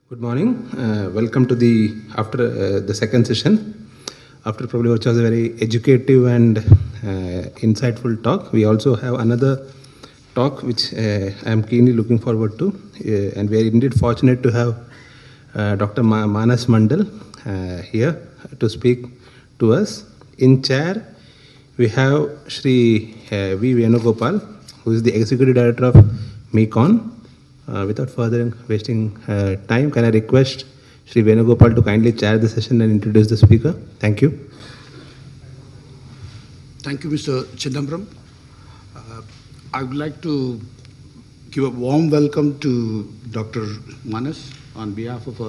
Good morning. Welcome to the after the second session. After probably which was a very educative and insightful talk, we also have another talk which I am keenly looking forward to, and we are indeed fortunate to have Dr. Manas Mandal here to speak to us. In chair, we have Shri V. Venugopal, who is the Executive Director of MECON. Without further wasting time, can I request Shri Venugopal to kindly chair the session and introduce the speaker? Thank you. Thank you, Mr. Chidambaram. I would like to give a warm welcome to Dr. Manas on behalf of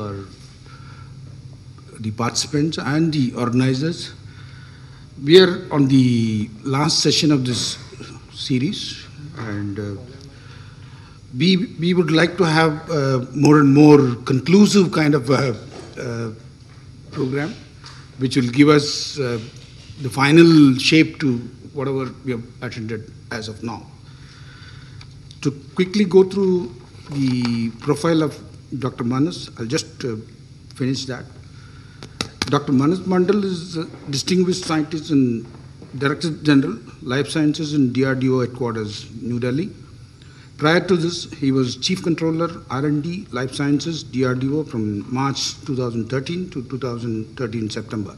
the participants and the organizers. We are on the last session of this series, and we would like to have more and more conclusive kind of program, which will give us the final shape to whatever we have attended as of now. To quickly go through the profile of Dr. Manas, I'll just finish that. Dr. Manas Mandal is a distinguished scientist and Director General, Life Sciences in DRDO headquarters, New Delhi. Prior to this, he was Chief Controller, R&D, Life Sciences, DRDO from March 2013 to 2013 September.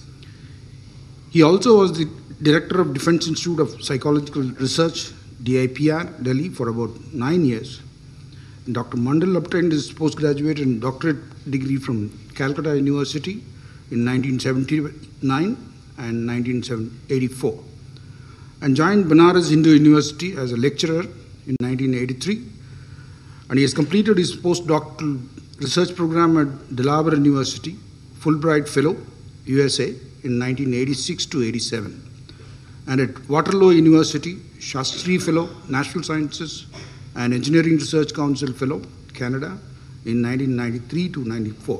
He also was the Director of Defense Institute of Psychological Research, DIPR, Delhi, for about 9 years. And Dr. Mandal obtained his postgraduate and doctorate degree from Calcutta University in 1979 and 1984, and joined Banaras Hindu University as a lecturer in 1983, and he has completed his postdoctoral research program at Delaware University, Fulbright Fellow, USA, in 1986 to 87, and at Waterloo University, Shastri Fellow, Natural Sciences and Engineering Research Council Fellow, Canada, in 1993 to 94.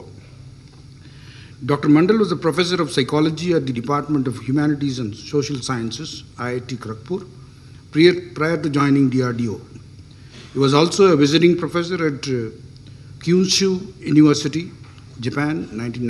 Dr. Mandal was a professor of psychology at the Department of Humanities and Social Sciences, IIT Kharagpur, prior to joining DRDO. He was also a visiting professor at Kyushu University, Japan,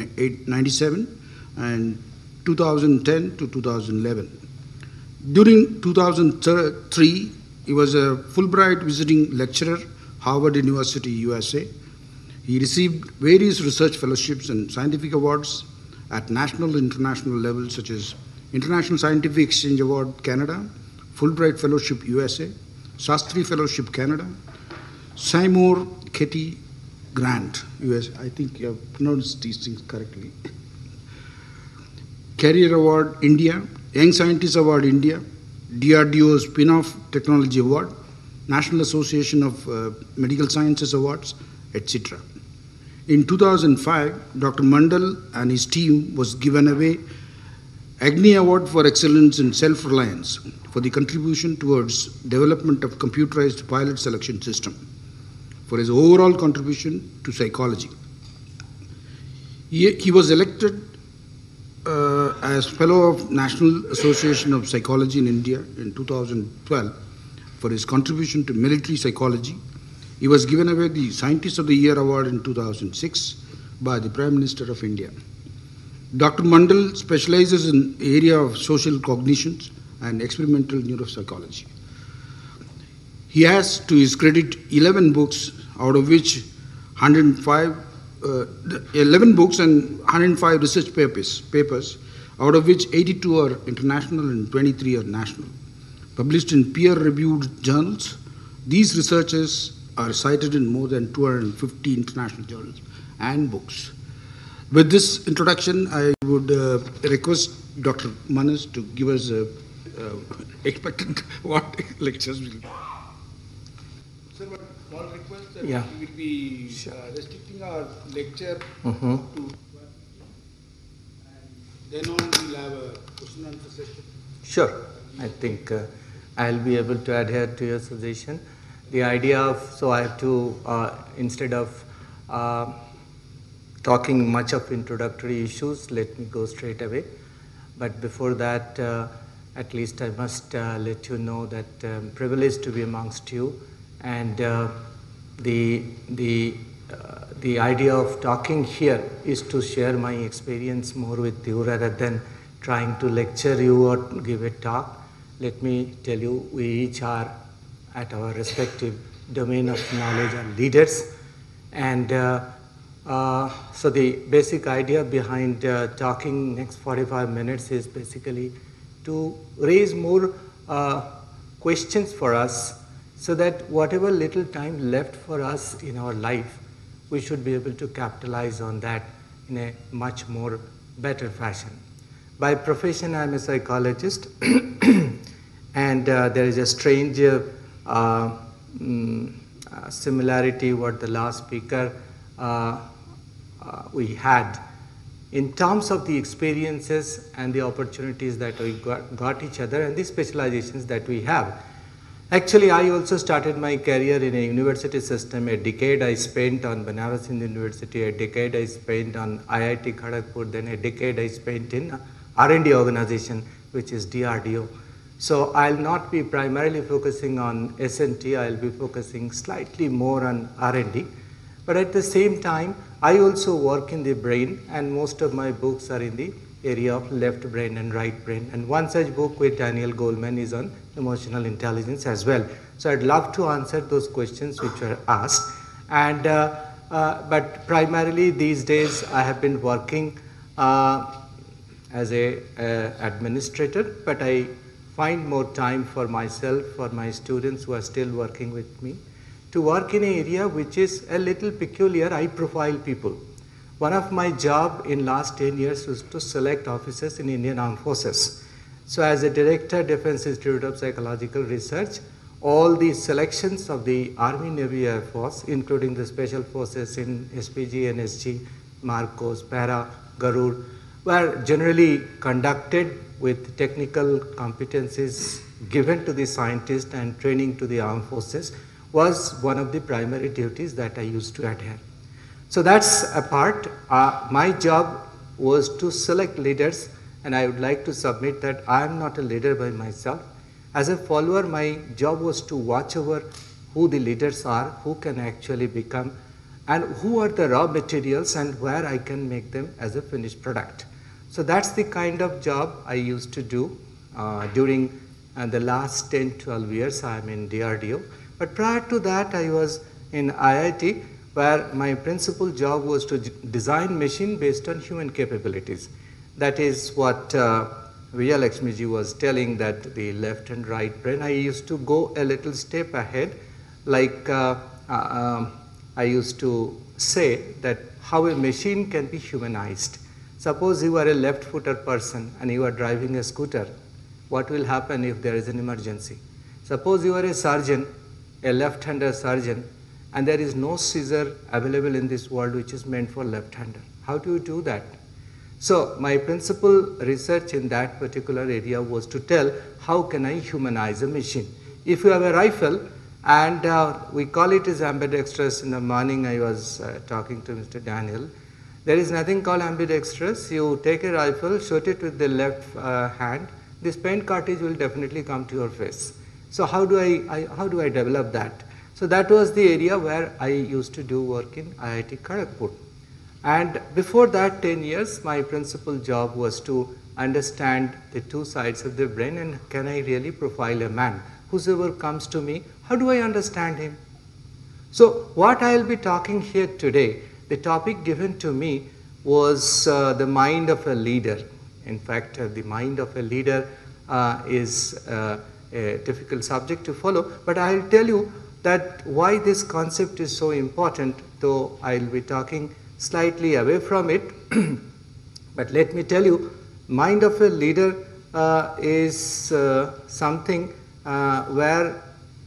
1997 and 2010 to 2011. During 2003, he was a Fulbright visiting lecturer, Harvard University, USA. He received various research fellowships and scientific awards at national and international levels, such as International Scientific Exchange Award, Canada, Fulbright Fellowship, USA, Shastri Fellowship, Canada, Seymour Chetty Grant, US. I think you have pronounced these things correctly. Career Award, India, Young Scientist Award, India, DRDO Spin-off Technology Award, National Association of Medical Sciences Awards, etc. In 2005, Dr. Mandal and his team was given away Agni Award for Excellence in Self-Reliance for the contribution towards development of computerized pilot selection system for his overall contribution to psychology. He was elected as Fellow of National Association of Psychology in India in 2012 for his contribution to military psychology. He was given away the Scientist of the Year Award in 2006 by the Prime Minister of India. Dr. Mandal specializes in the area of social cognitions and experimental neuropsychology. He has, to his credit, 11 books, out of which 11 books and 105 research papers, out of which 82 are international and 23 are national, published in peer-reviewed journals. These researches are cited in more than 250 international journals and books. With this introduction, I would request Dr. Manas to give us expected what lectures will be. Sir, but small request that we will be restricting our lecture up to 12, and then on we'll have a question and answer session. Sure. I think I'll be able to adhere to your suggestion. The idea of, so I have to, instead of talking much of introductory issues, let me go straight away. But before that, at least I must let you know that I'm privileged to be amongst you, and the the idea of talking here is to share my experience more with you rather than trying to lecture you or give a talk. Let me tell you, we each are at our respective domain of knowledge are leaders. And so the basic idea behind talking next 45 minutes is basically to raise more questions for us so that whatever little time left for us in our life, we should be able to capitalize on that in a much more better fashion. By profession, I'm a psychologist, and there is a strange similarity what the last speaker we had in terms of the experiences and the opportunities that we got each other and the specializations that we have. Actually, I also started my career in a university system. A decade I spent on Banaras Hindu University, a decade I spent on IIT Kharagpur, then a decade I spent in R&D organization, which is DRDO. So I'll not be primarily focusing on S&T, I'll be focusing slightly more on R&D. But at the same time, I also work in the brain, and most of my books are in the area of left brain and right brain. And one such book with Daniel Goleman is on emotional intelligence as well. So I'd love to answer those questions which were asked. And but primarily these days I have been working as a administrator, but I find more time for myself, for my students who are still working with me, to work in an area which is a little peculiar, high-profile people. One of my job in last 10 years was to select officers in Indian Armed Forces. So as a director, Defense Institute of Psychological Research, all the selections of the Army, Navy, Air Force, including the Special Forces in SPG, NSG, Marcos, Para, Garud, were generally conducted with technical competencies given to the scientist and training to the armed forces was one of the primary duties that I used to adhere. So that's a part. My job was to select leaders, and I would like to submit that I am not a leader by myself. As a follower, my job was to watch over who the leaders are, who can actually become, and who are the raw materials and where I can make them as a finished product. So that's the kind of job I used to do during the last 10-12 years. I'm in DRDO. But prior to that, I was in IIT, where my principal job was to design machine based on human capabilities. That is what Vijay Lakshmiji was telling, that the left and right brain. I used to go a little step ahead, like I used to say that how a machine can be humanized. Suppose you are a left-footer person and you are driving a scooter. What will happen if there is an emergency? Suppose you are a surgeon, a left-hander surgeon, and there is no scissor available in this world which is meant for left-hander. How do you do that? So my principal research in that particular area was to tell how can I humanize a machine. If you have a rifle, and we call it as ambidextrous. In the morning I was talking to Mr. Daniel. There is nothing called ambidextrous. You take a rifle, shoot it with the left hand, this paint cartridge will definitely come to your face. So how do I develop that? So that was the area where I used to do work in IIT Kharagpur. And before that 10 years, my principal job was to understand the two sides of the brain and can I really profile a man. Whosoever comes to me, how do I understand him? So what I will be talking here today, the topic given to me was the mind of a leader. In fact, the mind of a leader is a difficult subject to follow, but I will tell you that why this concept is so important, though I will be talking slightly away from it. But let me tell you, mind of a leader is something where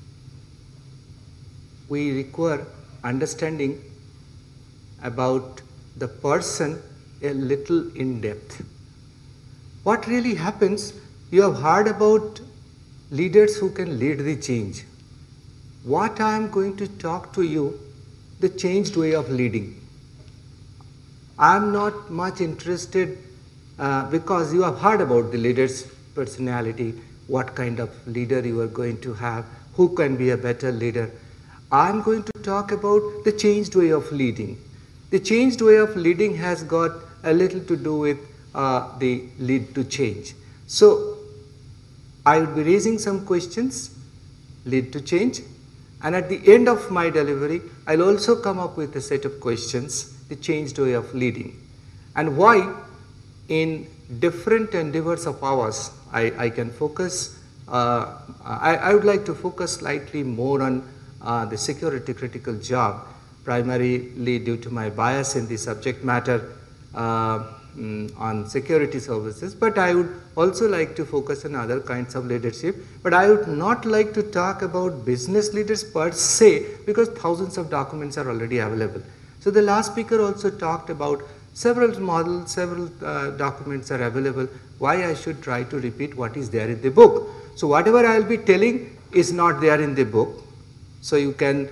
we require understanding about the person a little in depth. What really happens, you have heard about leaders who can lead the change. What I am going to talk to you, the changed way of leading. I am not much interested because you have heard about the leader's personality, what kind of leader you are going to have, who can be a better leader. I am going to talk about the changed way of leading. The changed way of leading has got a little to do with the lead to change. So I will be raising some questions, lead to change, and at the end of my delivery, I'll also come up with a set of questions, the changed way of leading, and why in different endeavors of ours, I can focus, I would like to focus slightly more on the security critical job, primarily due to my bias in the subject matter on security services, but I would also like to focus on other kinds of leadership. But I would not like to talk about business leaders per se, because thousands of documents are already available. So the last speaker also talked about several models, several documents are available. Why I should try to repeat what is there in the book? So whatever I will be telling is not there in the book. So you can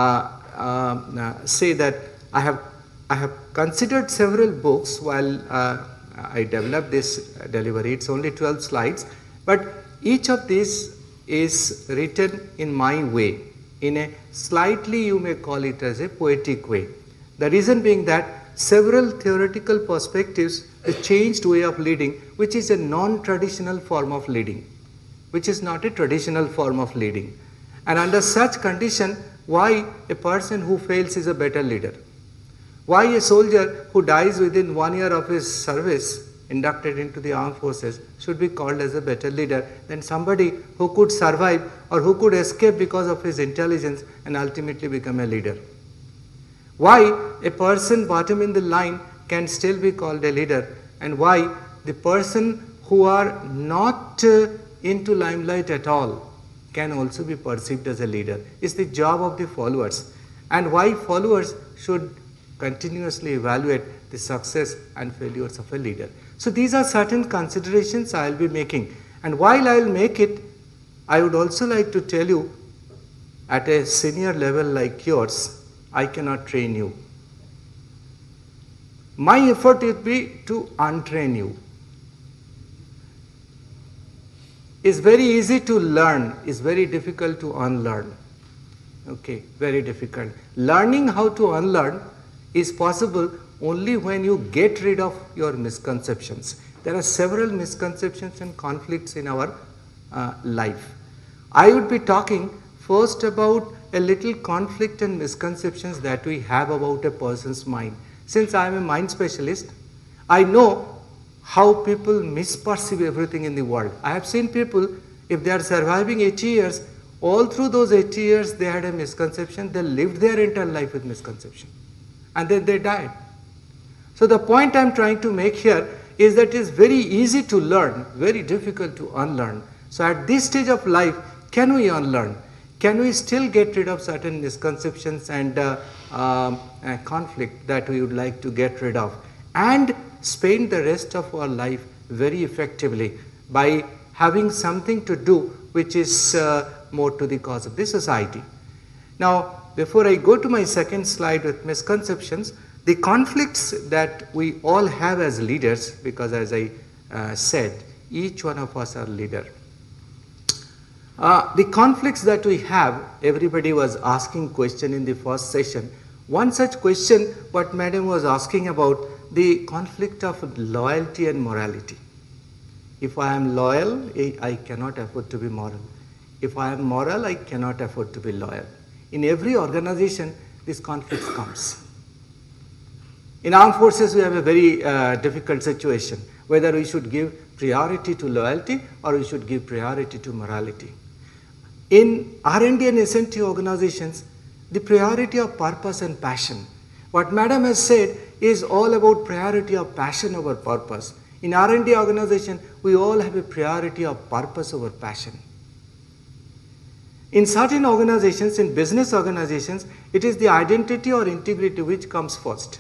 say that I have considered several books while I developed this delivery. It's only 12 slides, but each of these is written in my way, in a slightly, you may call it as a poetic way. The reason being that several theoretical perspectives, the changed way of leading, which is a non-traditional form of leading, which is not a traditional form of leading. And under such condition, why a person who fails is a better leader? Why a soldier who dies within 1 year of his service, inducted into the armed forces, should be called as a better leader than somebody who could survive or who could escape because of his intelligence and ultimately become a leader? Why a person bottom in the line can still be called a leader, and why the person who are not into limelight at all can also be perceived as a leader is the job of the followers, and why followers should continuously evaluate the success and failures of a leader. So these are certain considerations I will be making, and while I will make it, I would also like to tell you, at a senior level like yours, I cannot train you. My effort would be to untrain you. It's very easy to learn, it's very difficult to unlearn. Okay, very difficult. Learning how to unlearn is possible only when you get rid of your misconceptions. There are several misconceptions and conflicts in our life. I would be talking first about a little conflict and misconceptions that we have about a person's mind. Since I am a mind specialist, I know how people misperceive everything in the world. I have seen people, if they are surviving 80 years, all through those 80 years they had a misconception, they lived their entire life with misconception, and then they died. So the point I am trying to make here is that it is very easy to learn, very difficult to unlearn. So at this stage of life, can we unlearn? Can we still get rid of certain misconceptions and conflict that we would like to get rid of, and spend the rest of our life very effectively by having something to do which is more to the cause of the society? Now, before I go to my second slide with misconceptions, the conflicts that we all have as leaders, because as I said, each one of us are leader. The conflicts that we have, everybody was asking question in the first session. One such question, what madam was asking about, the conflict of loyalty and morality. If I am loyal, I cannot afford to be moral. If I am moral, I cannot afford to be loyal. In every organization, this conflict comes. In armed forces, we have a very difficult situation, whether we should give priority to loyalty or we should give priority to morality. In R&D and S&T organizations, the priority of purpose and passion. What madam has said is all about priority of passion over purpose. In R&D organization, we all have a priority of purpose over passion. In certain organizations, in business organizations, it is the identity or integrity which comes first.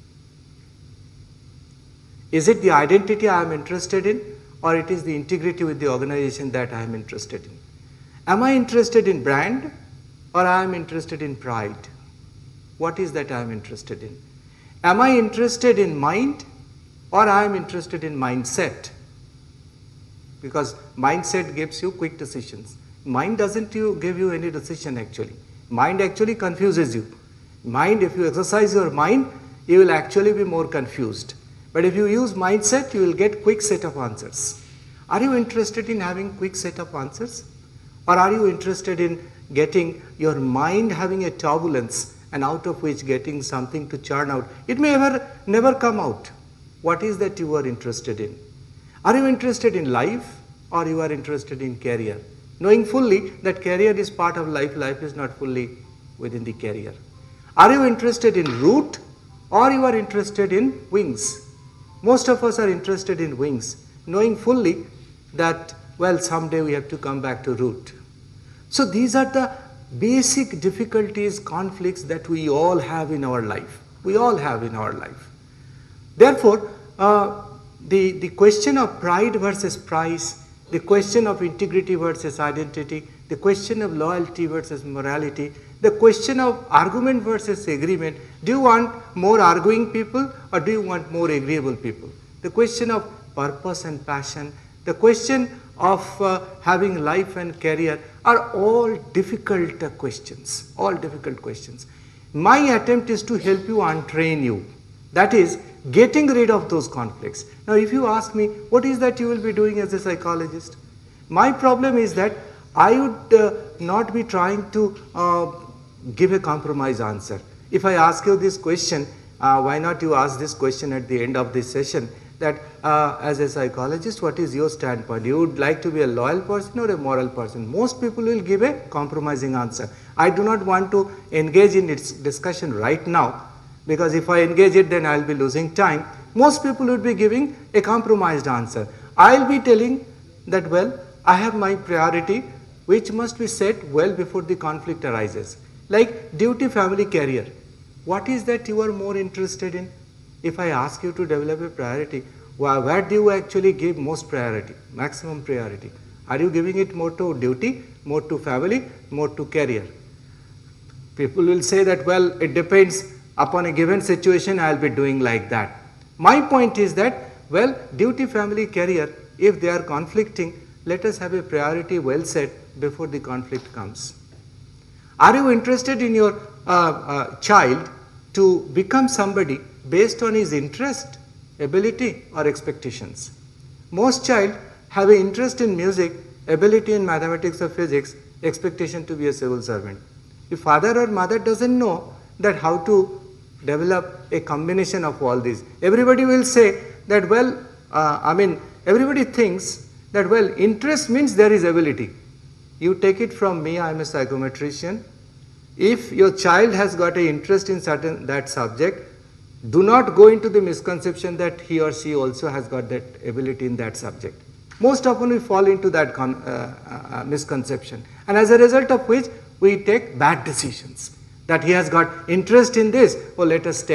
Is it the identity I am interested in, or it is the integrity with the organization that I am interested in? Am I interested in brand, or I am interested in pride? What is that I am interested in? Am I interested in mind, or I am interested in mindset? Because mindset gives you quick decisions. Mind doesn't give you any decision actually. Mind actually confuses you. Mind, if you exercise your mind, you will actually be more confused. But if you use mindset, you will get quick set of answers. Are you interested in having quick set of answers? Or are you interested in getting your mind having a turbulence and out of which getting something to churn out? It may never come out. What is that you are interested in? Are you interested in life or you are interested in career? Knowing fully that career is part of life, life is not fully within the career. Are you interested in root or you are interested in wings? Most of us are interested in wings, knowing fully that, well, someday we have to come back to root. So these are the basic difficulties, conflicts that we all have in our life. We all have in our life. Therefore, the question of pride versus price, the question of integrity versus identity, the question of loyalty versus morality, the question of argument versus agreement. Do you want more arguing people or do you want more agreeable people? The question of purpose and passion, the question of having life and career are all difficult questions, all difficult questions. My attempt is to help you untrain you. That is, getting rid of those conflicts. Now, if you ask me, what is that you will be doing as a psychologist? My problem is that I would not be trying to give a compromise answer. If I ask you this question, why not you ask this question at the end of this session, that as a psychologist, what is your standpoint? You would like to be a loyal person or a moral person? Most people will give a compromising answer. I do not want to engage in its discussion right now, because if I engage it, then I will be losing time. Most people would be giving a compromised answer. I will be telling that, well, I have my priority, which must be set well before the conflict arises. Like duty, family, career. What is that you are more interested in? If I ask you to develop a priority, where do you actually give most priority, maximum priority? Are you giving it more to duty, more to family, more to career? People will say that, well, it depends upon a given situation, I will be doing like that. My point is that, well, duty, family, career, if they are conflicting, let us have a priority well set before the conflict comes. Are you interested in your child to become somebody based on his interest, ability or expectations? Most child have an interest in music, ability in mathematics or physics, expectation to be a civil servant. If father or mother doesn't know that how to develop a combination of all these, everybody will say that, well, everybody thinks that, well, interest means there is ability. You take it from me, I am a psychometrician. If your child has got an interest in that subject, do not go into the misconception that he or she also has got that ability in that subject. Most often we fall into that misconception, and as a result of which we take bad decisions. That he has got interest in this, well, let us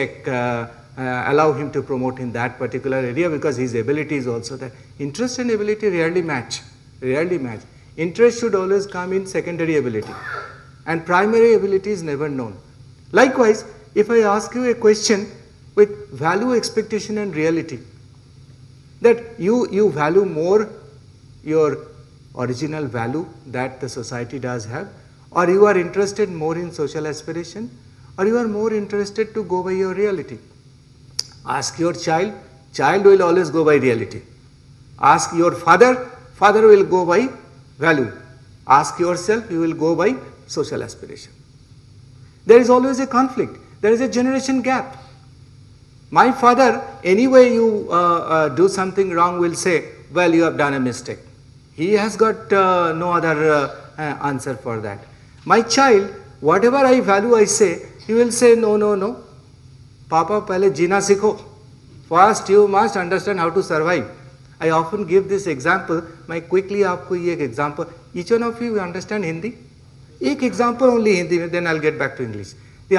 allow him to promote in that particular area because his ability is also there. Interest and ability rarely match, rarely match. Interest should always come in secondary ability, and primary ability is never known. Likewise, if I ask you a question with value, expectation and reality, that you value more your original value that the society does have, or you are interested more in social aspiration, or you are more interested to go by your reality. Ask your child, child will always go by reality. Ask your father, father will go by value. Ask yourself, you will go by social aspiration. There is always a conflict. There is a generation gap. My father, anyway you do something wrong, will say, well, you have done a mistake. He has got no other answer for that. My child, whatever I value, I say, he will say, no, no, no. Papa, pehle jeena sikho. First, you must understand how to survive. I often give this example. मैं quickly आपको ये एक example. Each one of you understand Hindi? एक example only Hindi में, then I'll get back to English.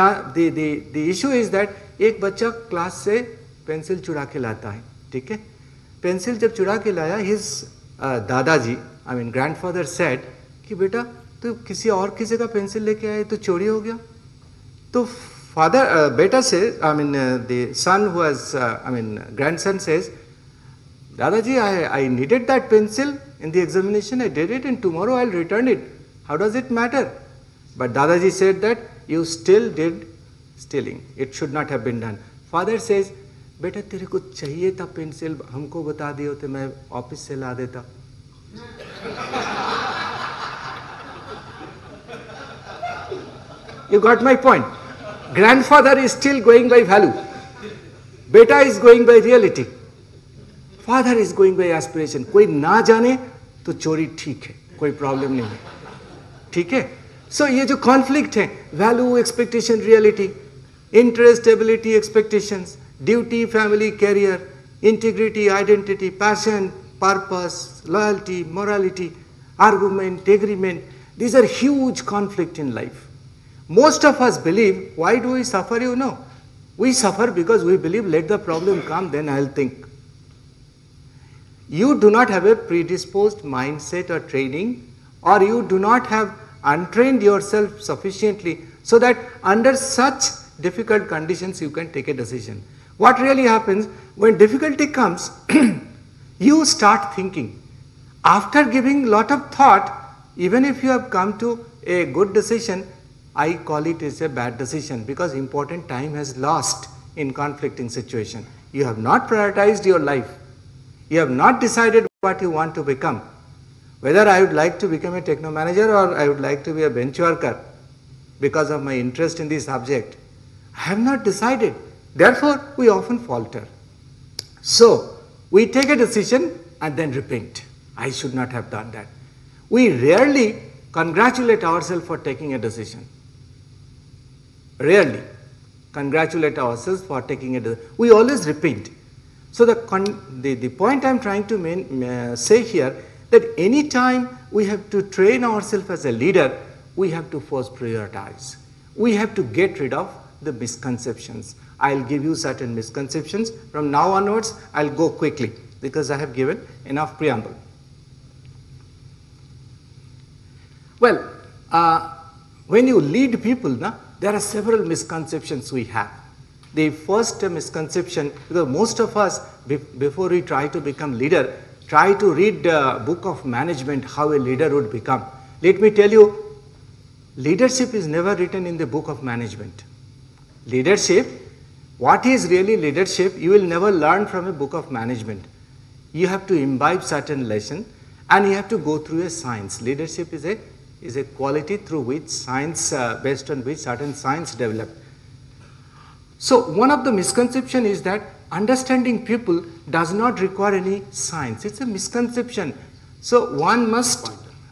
The issue is that एक बच्चा class से pencil चुरा के लाता है, ठीक है? पेंसिल जब चुरा के लाया, his दादाजी, I mean grandfather said कि बेटा तो किसी और किसी का पेंसिल लेके आए तो चोरी हो गया. तो father, beta says, the son who has, grandson says, Dadaji, I needed that pencil in the examination, I did it and tomorrow I'll return it. How does it matter? But Dadaji said that you still did stealing. It should not have been done. Father says, बेटा तेरे को चाहिए था pencil, हमको बता दियो तो मैं ऑफिस से ला देता. You got my point. Grandfather is still going by value. Beta is going by reality. Father is going by aspiration. कोई ना जाने तो चोरी ठीक है, कोई प्रॉब्लम नहीं है, ठीक है. सो ये जो कॉन्फ्लिक्ट है, value expectation reality, interest ability expectations, duty family career, integrity identity, passion purpose, loyalty morality, argument agreement, these are huge conflict in life. Most of us believe, why do we suffer? You know, we suffer because we believe, let the problem come, then I'll think. You do not have a predisposed mindset or training, or you do not have untrained yourself sufficiently so that under such difficult conditions you can take a decision. What really happens when difficulty comes, you start thinking. After giving lot of thought, even if you have come to a good decision, I call it as a bad decision because important time has lost in conflicting situation. You have not prioritized your life. You have not decided what you want to become. Whether I would like to become a techno manager or I would like to be a bench worker because of my interest in this subject. I have not decided. Therefore, we often falter. So, we take a decision and then repent. I should not have done that. We rarely congratulate ourselves for taking a decision. Rarely congratulate ourselves for taking a decision. We always repent. So, the point I am trying to say here, that any time we have to train ourselves as a leader, we have to first prioritize. We have to get rid of the misconceptions. I will give you certain misconceptions. From now onwards, I will go quickly because I have given enough preamble. Well, when you lead people, there are several misconceptions we have. The first misconception, because most of us, before we try to become leader, try to read the book of management, how a leader would become. Let me tell you, leadership is never written in the book of management. Leadership, what is really leadership, you will never learn from a book of management. You have to imbibe certain lesson and you have to go through a science. Leadership is a quality through which science, based on which certain science developed. So one of the misconception is that understanding people does not require any science. It's a misconception. So one must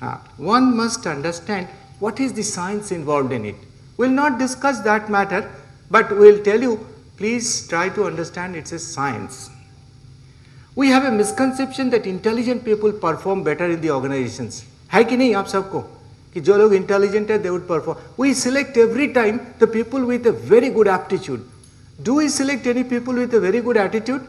understand what is the science involved in it. We'll not discuss that matter, but we'll tell you, please try to understand it's a science. We have a misconception that intelligent people perform better in the organizations. है कि नहीं आप सबको कि जो लोग intelligent है, they would perform. We select every time the people with a very good aptitude. Do we select any people with a very good attitude?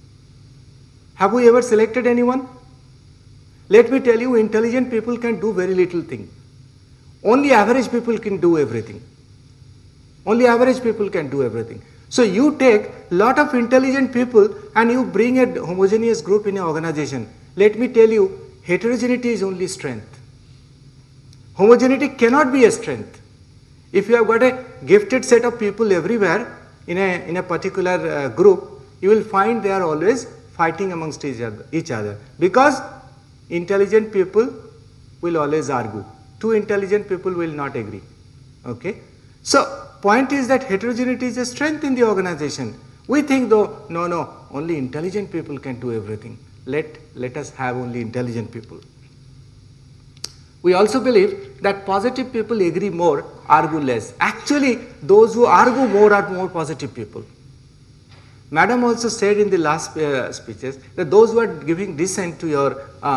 Have we ever selected anyone? Let me tell you, intelligent people can do very little thing. Only average people can do everything. Only average people can do everything. So you take lot of intelligent people and you bring a homogeneous group in an organization. Let me tell you, heterogeneity is only strength. Homogeneity cannot be a strength. If you have got a gifted set of people everywhere in a particular group, you will find they are always fighting amongst each other because intelligent people will always argue. Two intelligent people will not agree. Okay? So, point is that heterogeneity is a strength in the organization. We think though, no, only intelligent people can do everything. Let us have only intelligent people. We also believe that positive people agree more, argue less. Actually, those who argue more are more positive people. Madam also said in the last speeches that those who are giving dissent to your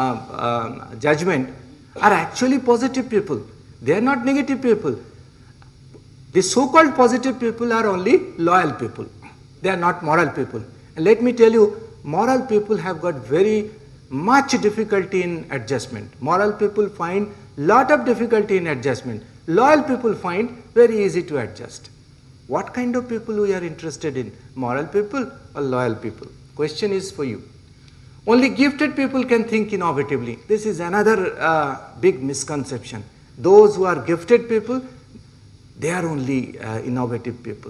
judgment are actually positive people. They are not negative people. The so-called positive people are only loyal people. They are not moral people. And let me tell you, moral people have got very much difficulty in adjustment. Moral people find lot of difficulty in adjustment. Loyal people find very easy to adjust. What kind of people we are interested in? Moral people or loyal people? Question is for you. Only gifted people can think innovatively. This is another big misconception. Those who are gifted people, they are only innovative people.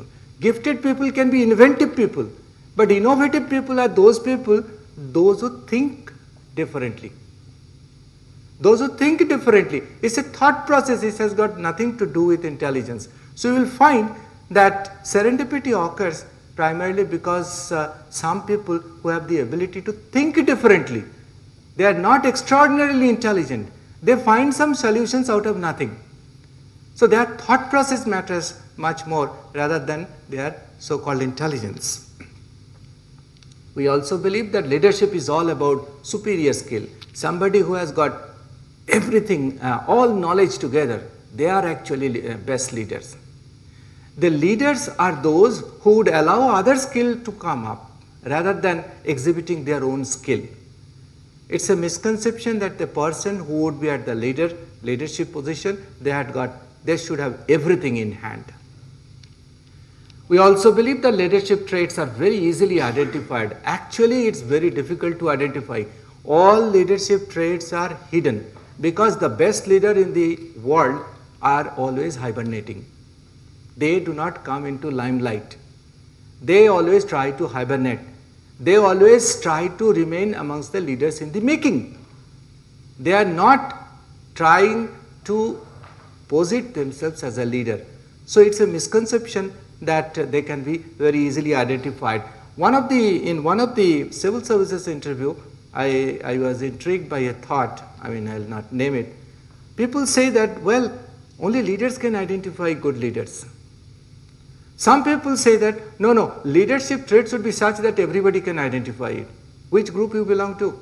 Gifted people can be inventive people, but innovative people are those people, those who think differently. Those who think differently. It's a thought process. It has got nothing to do with intelligence. So you will find that serendipity occurs primarily because some people who have the ability to think differently, they are not extraordinarily intelligent. They find some solutions out of nothing. So their thought process matters much more rather than their so-called intelligence. We also believe that leadership is all about superior skill. Somebody who has got everything, all knowledge together, they are actually best leaders. The leaders are those who would allow other skill to come up rather than exhibiting their own skill. It's a misconception that the person who would be at the leadership position, they should have everything in hand. We also believe that leadership traits are very easily identified. Actually, it's very difficult to identify. All leadership traits are hidden because the best leader in the world are always hibernating. They do not come into limelight. They always try to hibernate. They always try to remain amongst the leaders in the making. They are not trying to posit themselves as a leader. So it's a misconception that they can be very easily identified. In one of the civil services interview, I was intrigued by a thought, I will not name it. People say that, well, only leaders can identify good leaders. Some people say that, no, leadership traits should be such that everybody can identify it. Which group you belong to?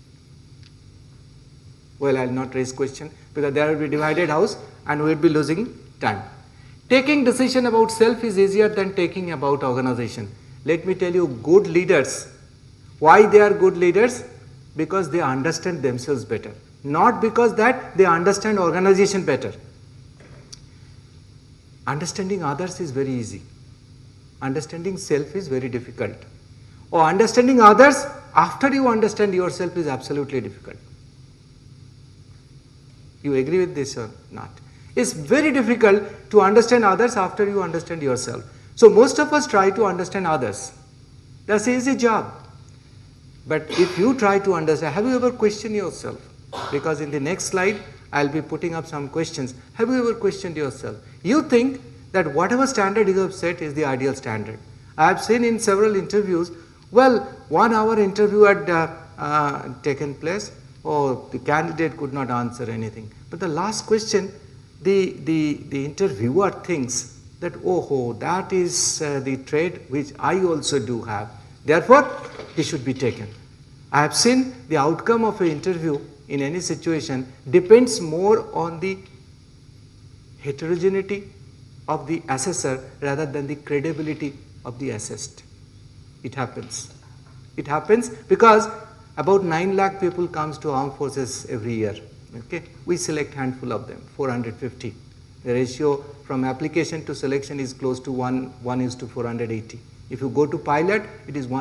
Well, I will not raise question because there will be divided house and we will be losing time. Taking decision about self is easier than taking about organization. Let me tell you, good leaders, why they are good leaders? Because they understand themselves better. Not because that they understand organization better. Understanding others is very easy. Understanding self is very difficult. Or understanding others after you understand yourself is absolutely difficult. You agree with this or not? It's very difficult to understand others after you understand yourself. So most of us try to understand others. That's an easy job. But if you try to understand, have you ever questioned yourself? Because in the next slide, I'll be putting up some questions. Have you ever questioned yourself? You think that whatever standard you have set is the ideal standard. I have seen in several interviews, well, 1 hour interview had taken place, the candidate could not answer anything. But the last question, the interviewer thinks that, that is the trait which I also do have. Therefore, it should be taken. I have seen the outcome of an interview in any situation depends more on the heterogeneity of the assessor rather than the credibility of the assessed. It happens. It happens because about 9 lakh people comes to armed forces every year. Okay? We select handful of them, 450. The ratio from application to selection is close to 1:480. If you go to pilot, it is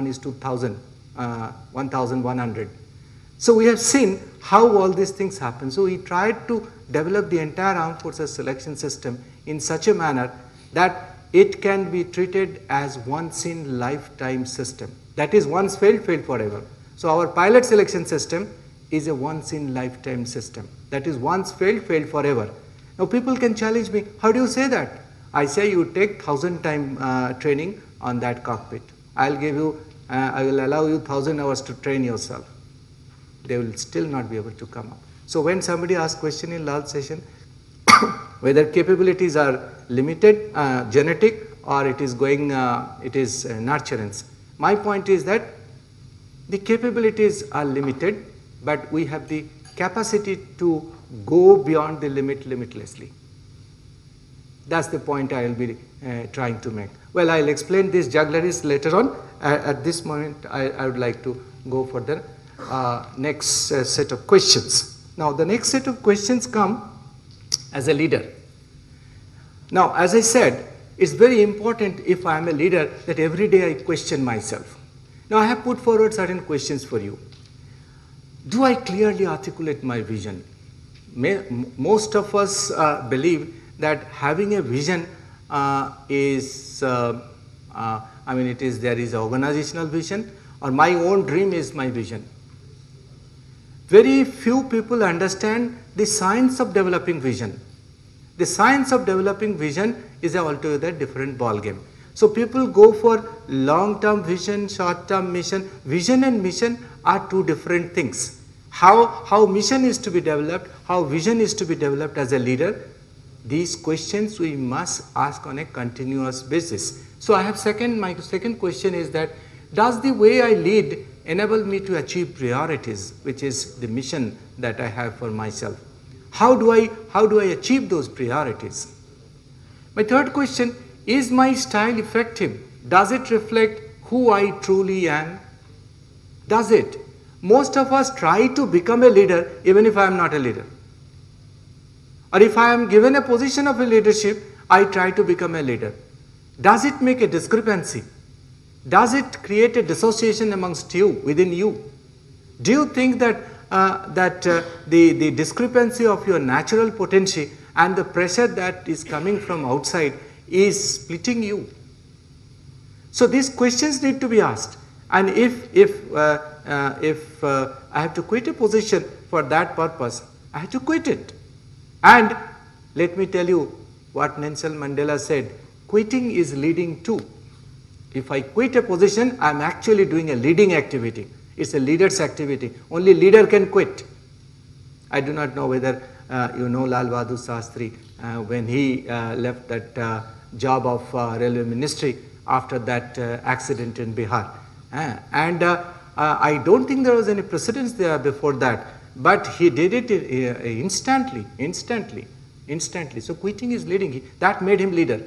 1:100. So we have seen how all these things happen. So we tried to develop the entire armed forces selection system in such a manner that it can be treated as once in lifetime system. That is, once failed, failed forever. So our pilot selection system is a once in lifetime system. That is, once failed, failed forever. Now people can challenge me, how do you say that? I say you take 1,000 time training on that cockpit. I will allow you 1,000 hours to train yourself. They will still not be able to come up. So when somebody asks question in last session, whether capabilities are limited, genetic, or it is nurturance. My point is that the capabilities are limited, but we have the capacity to go beyond the limit limitlessly. That's the point I will be trying to make. Well, I'll explain these juggleries later on. At this moment, I would like to go for the next set of questions. Now, the next set of questions come as a leader. Now, as I said, it's very important if I am a leader that every day I question myself. Now, I have put forward certain questions for you. Do I clearly articulate my vision? Most of us believe that having a vision is I mean, there is organizational vision, or my own dream is my vision. Very few people understand the science of developing vision. The science of developing vision is a altogether different ball game. So people go for long-term vision, short-term mission. Vision and mission are two different things. How mission is to be developed, how vision is to be developed as a leader, these questions we must ask on a continuous basis. So my second question is that, does the way I lead enable me to achieve priorities, which is the mission that I have for myself? How do I achieve those priorities? My third question, is my style effective? Does it reflect who I truly am? Does it? Most of us try to become a leader even if I am not a leader. Or if I am given a position of a leadership, I try to become a leader. Does it make a discrepancy? Does it create a dissociation amongst you, within you? Do you think that the discrepancy of your natural potential and the pressure that is coming from outside is splitting you? So these questions need to be asked. And if I have to quit a position for that purpose, I have to quit it. And let me tell you what Nelson Mandela said, quitting is leading to. If I quit a position, I am actually doing a leading activity. It's a leader's activity. Only leader can quit. I do not know whether you know Lal Bahadur Shastri, when he left that job of railway ministry after that accident in Bihar. I don't think there was any precedence there before that, but he did it instantly. So quitting is leading. That made him leader.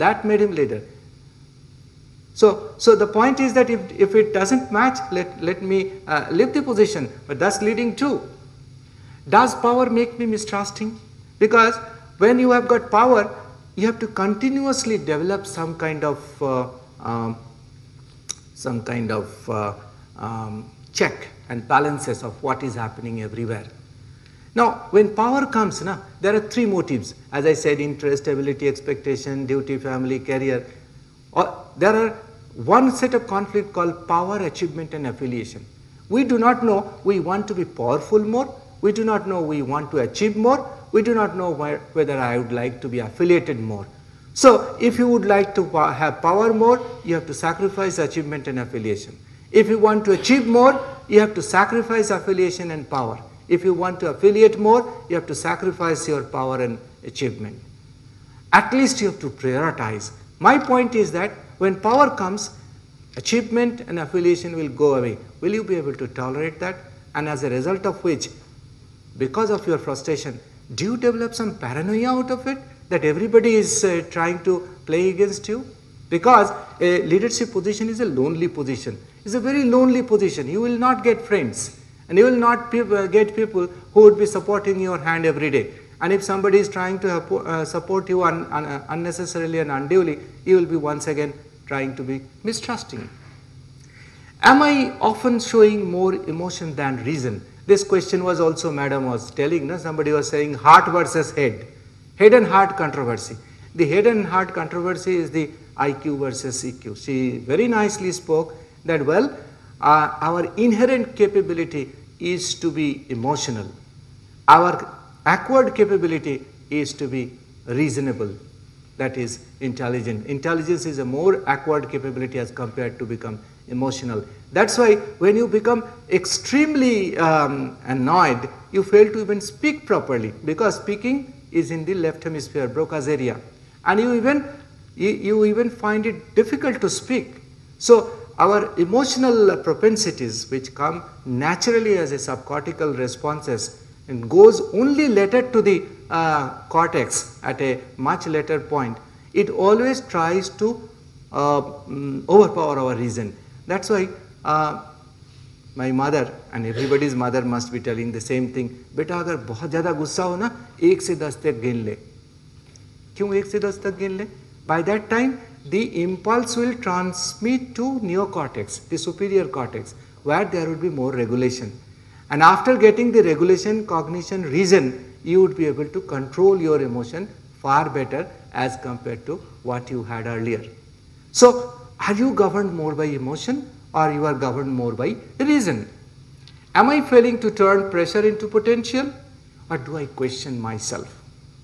So the point is that if it doesn't match, let me leave the position, but that's leading to. Does power make me mistrusting? Because when you have got power, you have to continuously develop some kind of check and balances of what is happening everywhere. Now, when power comes, there are three motives. As I said, interest, ability, expectation, duty, family, career. There are one set of conflict called power, achievement and affiliation. We do not know we want to be powerful more. We do not know we want to achieve more. We do not know whether I would like to be affiliated more. So, if you would like to have power more, you have to sacrifice achievement and affiliation. If you want to achieve more, you have to sacrifice affiliation and power. If you want to affiliate more, you have to sacrifice your power and achievement. At least you have to prioritize. My point is that when power comes, achievement and affiliation will go away. Will you be able to tolerate that? And as a result of which, because of your frustration, do you develop some paranoia out of it? That everybody is trying to play against you? Because a leadership position is a lonely position. It's a very lonely position. You will not get friends. And you will not get people who would be supporting your hand every day. And if somebody is trying to support you unnecessarily and unduly, you will be once again trying to be mistrusting. Am I often showing more emotion than reason? This question was also Madam was telling, somebody was saying heart versus head. Head and heart controversy. The head and heart controversy is the IQ versus EQ. She very nicely spoke that, our inherent capability is to be emotional. Our acquired capability is to be reasonable, that is intelligent. Intelligence is a more acquired capability as compared to become emotional. That's why when you become extremely annoyed, you fail to even speak properly, because speaking is in the left hemisphere, Broca's area, and you even find it difficult to speak. So our emotional propensities, which come naturally as a subcortical responses and goes only later to the cortex at a much later point, it always tries to overpower our reason. That's why my mother and everybody's mother must be telling the same thing. बेटा अगर बहुत ज़्यादा गुस्सा हो ना, 1 से 10 तक गिन ले. क्यों 1 से 10 तक गिन ले? By that time, the impulse will transmit to neocortex, the superior cortex, where there would be more regulation. And after getting the regulation, cognition, reason, you would be able to control your emotion far better as compared to what you had earlier. So, are you governed more by emotion or you are governed more by reason? Am I failing to turn pressure into potential or do I question myself?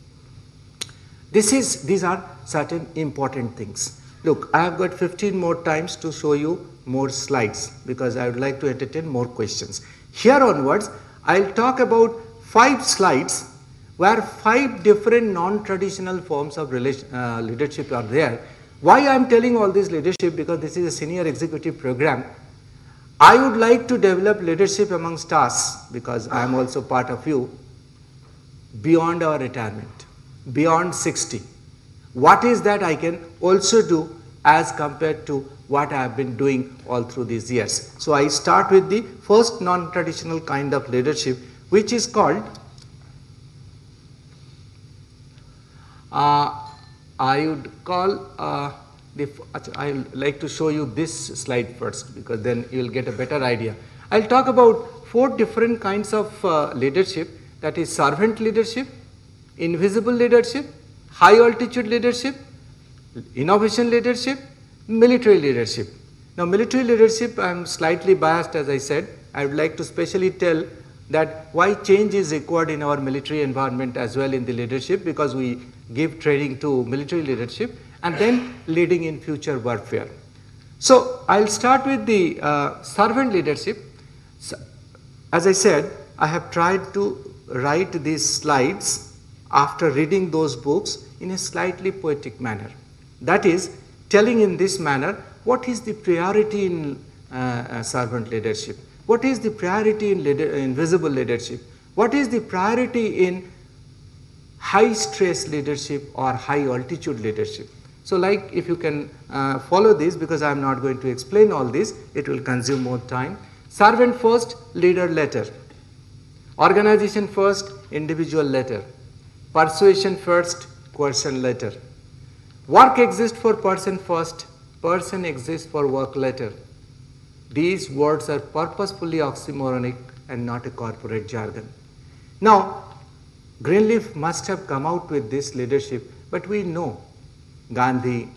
These are certain important things. Look, I have got 15 more times to show you more slides because I would like to entertain more questions. Here onwards, I'll talk about 5 slides where 5 different non-traditional forms of leadership are there. Why I am telling all this leadership? Because this is a senior executive program. I would like to develop leadership amongst us because I am also part of you beyond our retirement, beyond 60. What is that I can also do as compared to what I have been doing all through these years? So I start with the first non-traditional kind of leadership, which is called I would call I would like to show you this slide first because then you will get a better idea. I will talk about 4 different kinds of leadership, that is servant leadership, invisible leadership, high altitude leadership, innovation leadership, military leadership. Now military leadership, I am slightly biased as I said. I would like to specially tell that why change is required in our military environment as well in the leadership, because we give training to military leadership and then leading in future warfare. So I will start with the servant leadership. So, as I said, I have tried to write these slides after reading those books in a slightly poetic manner. That is, telling in this manner what is the priority in servant leadership, what is the priority in invisible leadership, what is the priority in high stress leadership or high altitude leadership. So like if you can follow this, because I am not going to explain all this, it will consume more time. Servant first, leader later. Organization first, individual later. Persuasion first, coercion later. Work exists for person first, person exists for work later. These words are purposefully oxymoronic and not a corporate jargon. Now, Greenleaf must have come out with this leadership, but we know Gandhi,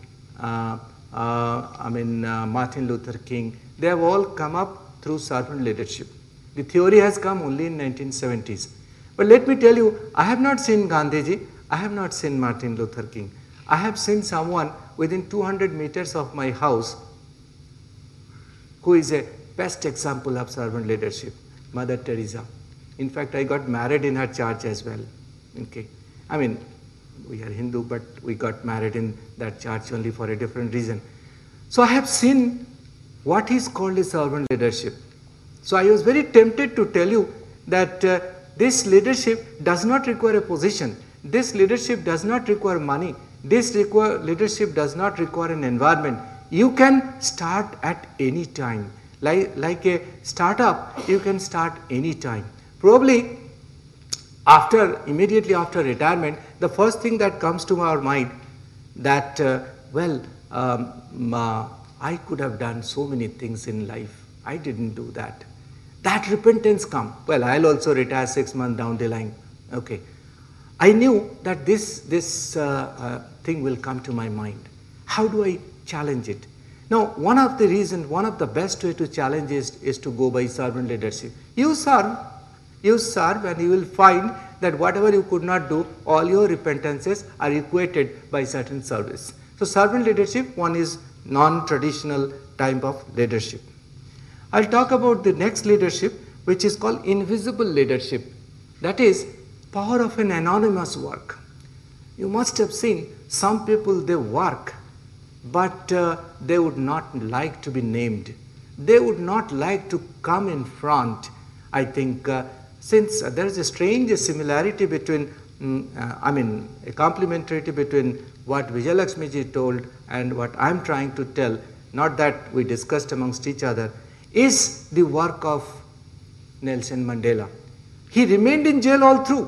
Martin Luther King, they have all come up through servant leadership. The theory has come only in 1970s. But let me tell you, I have not seen Gandhiji, I have not seen Martin Luther King. I have seen someone within 200 meters of my house who is a best example of servant leadership, Mother Teresa. In fact, I got married in her church as well. Okay. I mean, we are Hindu, but we got married in that church only for a different reason. So I have seen what is called a servant leadership. So I was very tempted to tell you that this leadership does not require a position. This leadership does not require money. This leadership does not require an environment. You can start at any time. Like a startup, you can start any time. Probably immediately after retirement, the first thing that comes to our mind that, I could have done so many things in life. I didn't do that. That repentance comes. Well, I'll also retire 6 months down the line. Okay. I knew that this thing will come to my mind. How do I challenge it? Now, one of the best way to challenge is to go by servant leadership. You serve and you will find that whatever you could not do, all your repentances are equated by certain service. So servant leadership, one is non-traditional type of leadership. I'll talk about the next leadership, which is called invisible leadership. That is power of an anonymous work. You must have seen some people, they work, but they would not like to be named. They would not like to come in front. I think since there is a strange similarity between, a complementarity between what Vijayalakshmiji told and what I am trying to tell, not that we discussed amongst each other, is the work of Nelson Mandela. He remained in jail all through.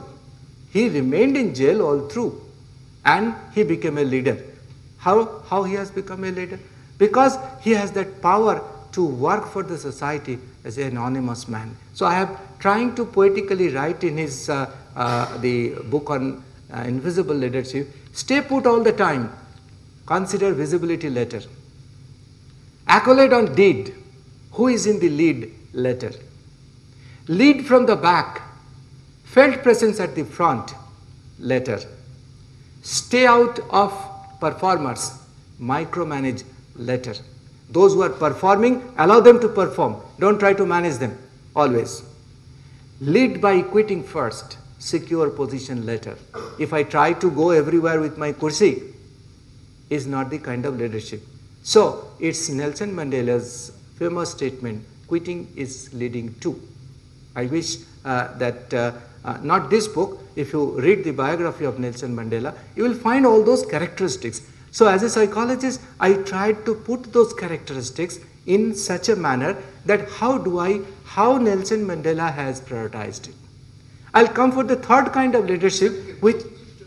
And he became a leader. How he has become a leader? Because he has that power to work for the society as an anonymous man. So I am trying to poetically write in his the book on invisible leadership, stay put all the time, consider visibility later. Accolade on deed. Who is in the lead? Letter. Lead from the back. Felt presence at the front. Letter. Stay out of performers. Micromanage. Letter. Those who are performing, allow them to perform. Don't try to manage them. Always. Lead by quitting first. Secure position. Letter. If I try to go everywhere with my kursi, is not the kind of leadership. So, it's Nelson Mandela's famous statement, quitting is leading to. I wish that not this book, if you read the biography of Nelson Mandela, you will find all those characteristics. So, as a psychologist, I tried to put those characteristics in such a manner that how Nelson Mandela has prioritized it. I'll come for the third kind of leadership, which,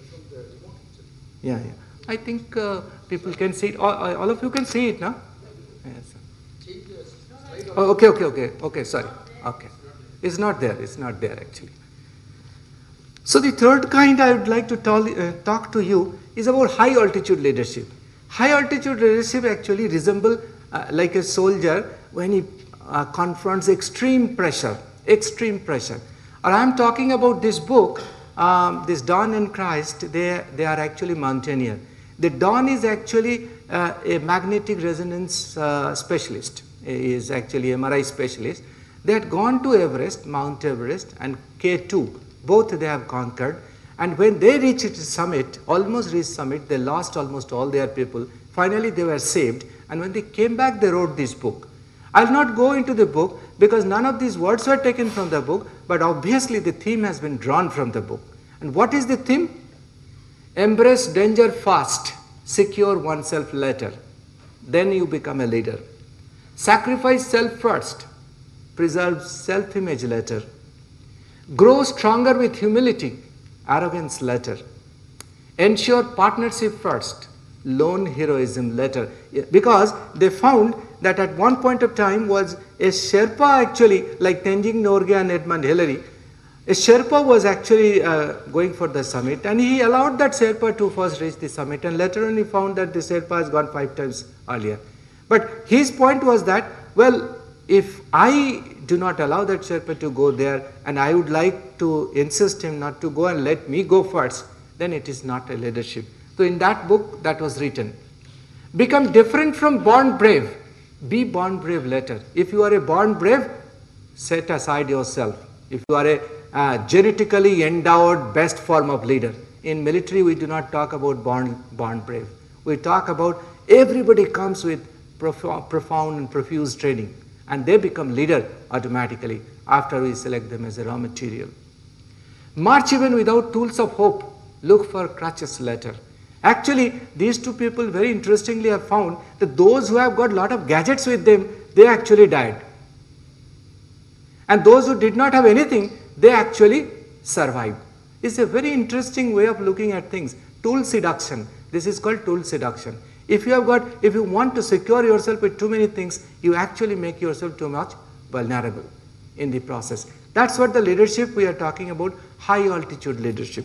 yeah. I think people can see it. All of you can see it, no? Yes. Oh, okay, sorry. Okay. It's not there actually. So the third kind I would like to talk to you is about high altitude leadership. High altitude leadership actually resembles like a soldier when he confronts extreme pressure. Or I am talking about this book, this Dawn and Christ, they are actually mountaineer. The Dawn is actually a magnetic resonance specialist, is actually MRI specialist. They had gone to Everest, Mount Everest and K2, both they have conquered, and when they reached the summit, almost reached summit, they lost almost all their people. Finally they were saved, and when they came back they wrote this book. I will not go into the book because none of these words were taken from the book, but obviously the theme has been drawn from the book. And what is the theme? Embrace danger fast, secure oneself later, then you become a leader. Sacrifice self first, preserve self-image later. Grow stronger with humility, arrogance later. Ensure partnership first, lone heroism later. Because they found that at one point of time was a Sherpa actually, like Tenzing Norgay and Edmund Hillary. A Sherpa was actually going for the summit, and he allowed that Sherpa to first reach the summit, and later on he found that the Sherpa has gone 5 times earlier. But his point was that, well, if I do not allow that Sherpa to go there and I would like to insist him not to go and let me go first, then it is not a leadership. So in that book that was written, become different from born brave, be born brave later. If you are a born brave, set aside yourself. If you are a genetically endowed best form of leader. In military we do not talk about born brave. We talk about everybody comes with profound and profuse training and they become leader automatically after we select them as a raw material. March even without tools of hope, look for crutches later. Actually these two people very interestingly have found that those who have got lot of gadgets with them, they actually died. And those who did not have anything, they actually survived. It's a very interesting way of looking at things. Tool seduction. This is called tool seduction. If you want to secure yourself with too many things, you actually make yourself too much vulnerable in the process. That's what the leadership we are talking about, high altitude leadership.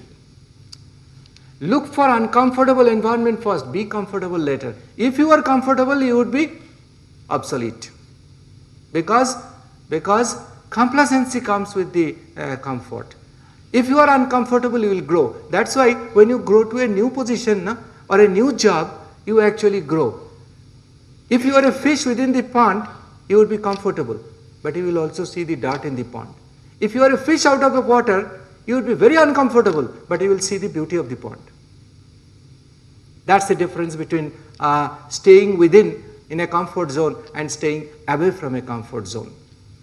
Look for uncomfortable environment first, be comfortable later. If you are comfortable, you would be obsolete. Because complacency comes with the comfort. If you are uncomfortable, you will grow. That's why when you grow to a new position or a new job, you actually grow. If you are a fish within the pond, you will be comfortable, but you will also see the dirt in the pond. If you are a fish out of the water, you will be very uncomfortable, but you will see the beauty of the pond. That's the difference between staying within in a comfort zone and staying away from a comfort zone.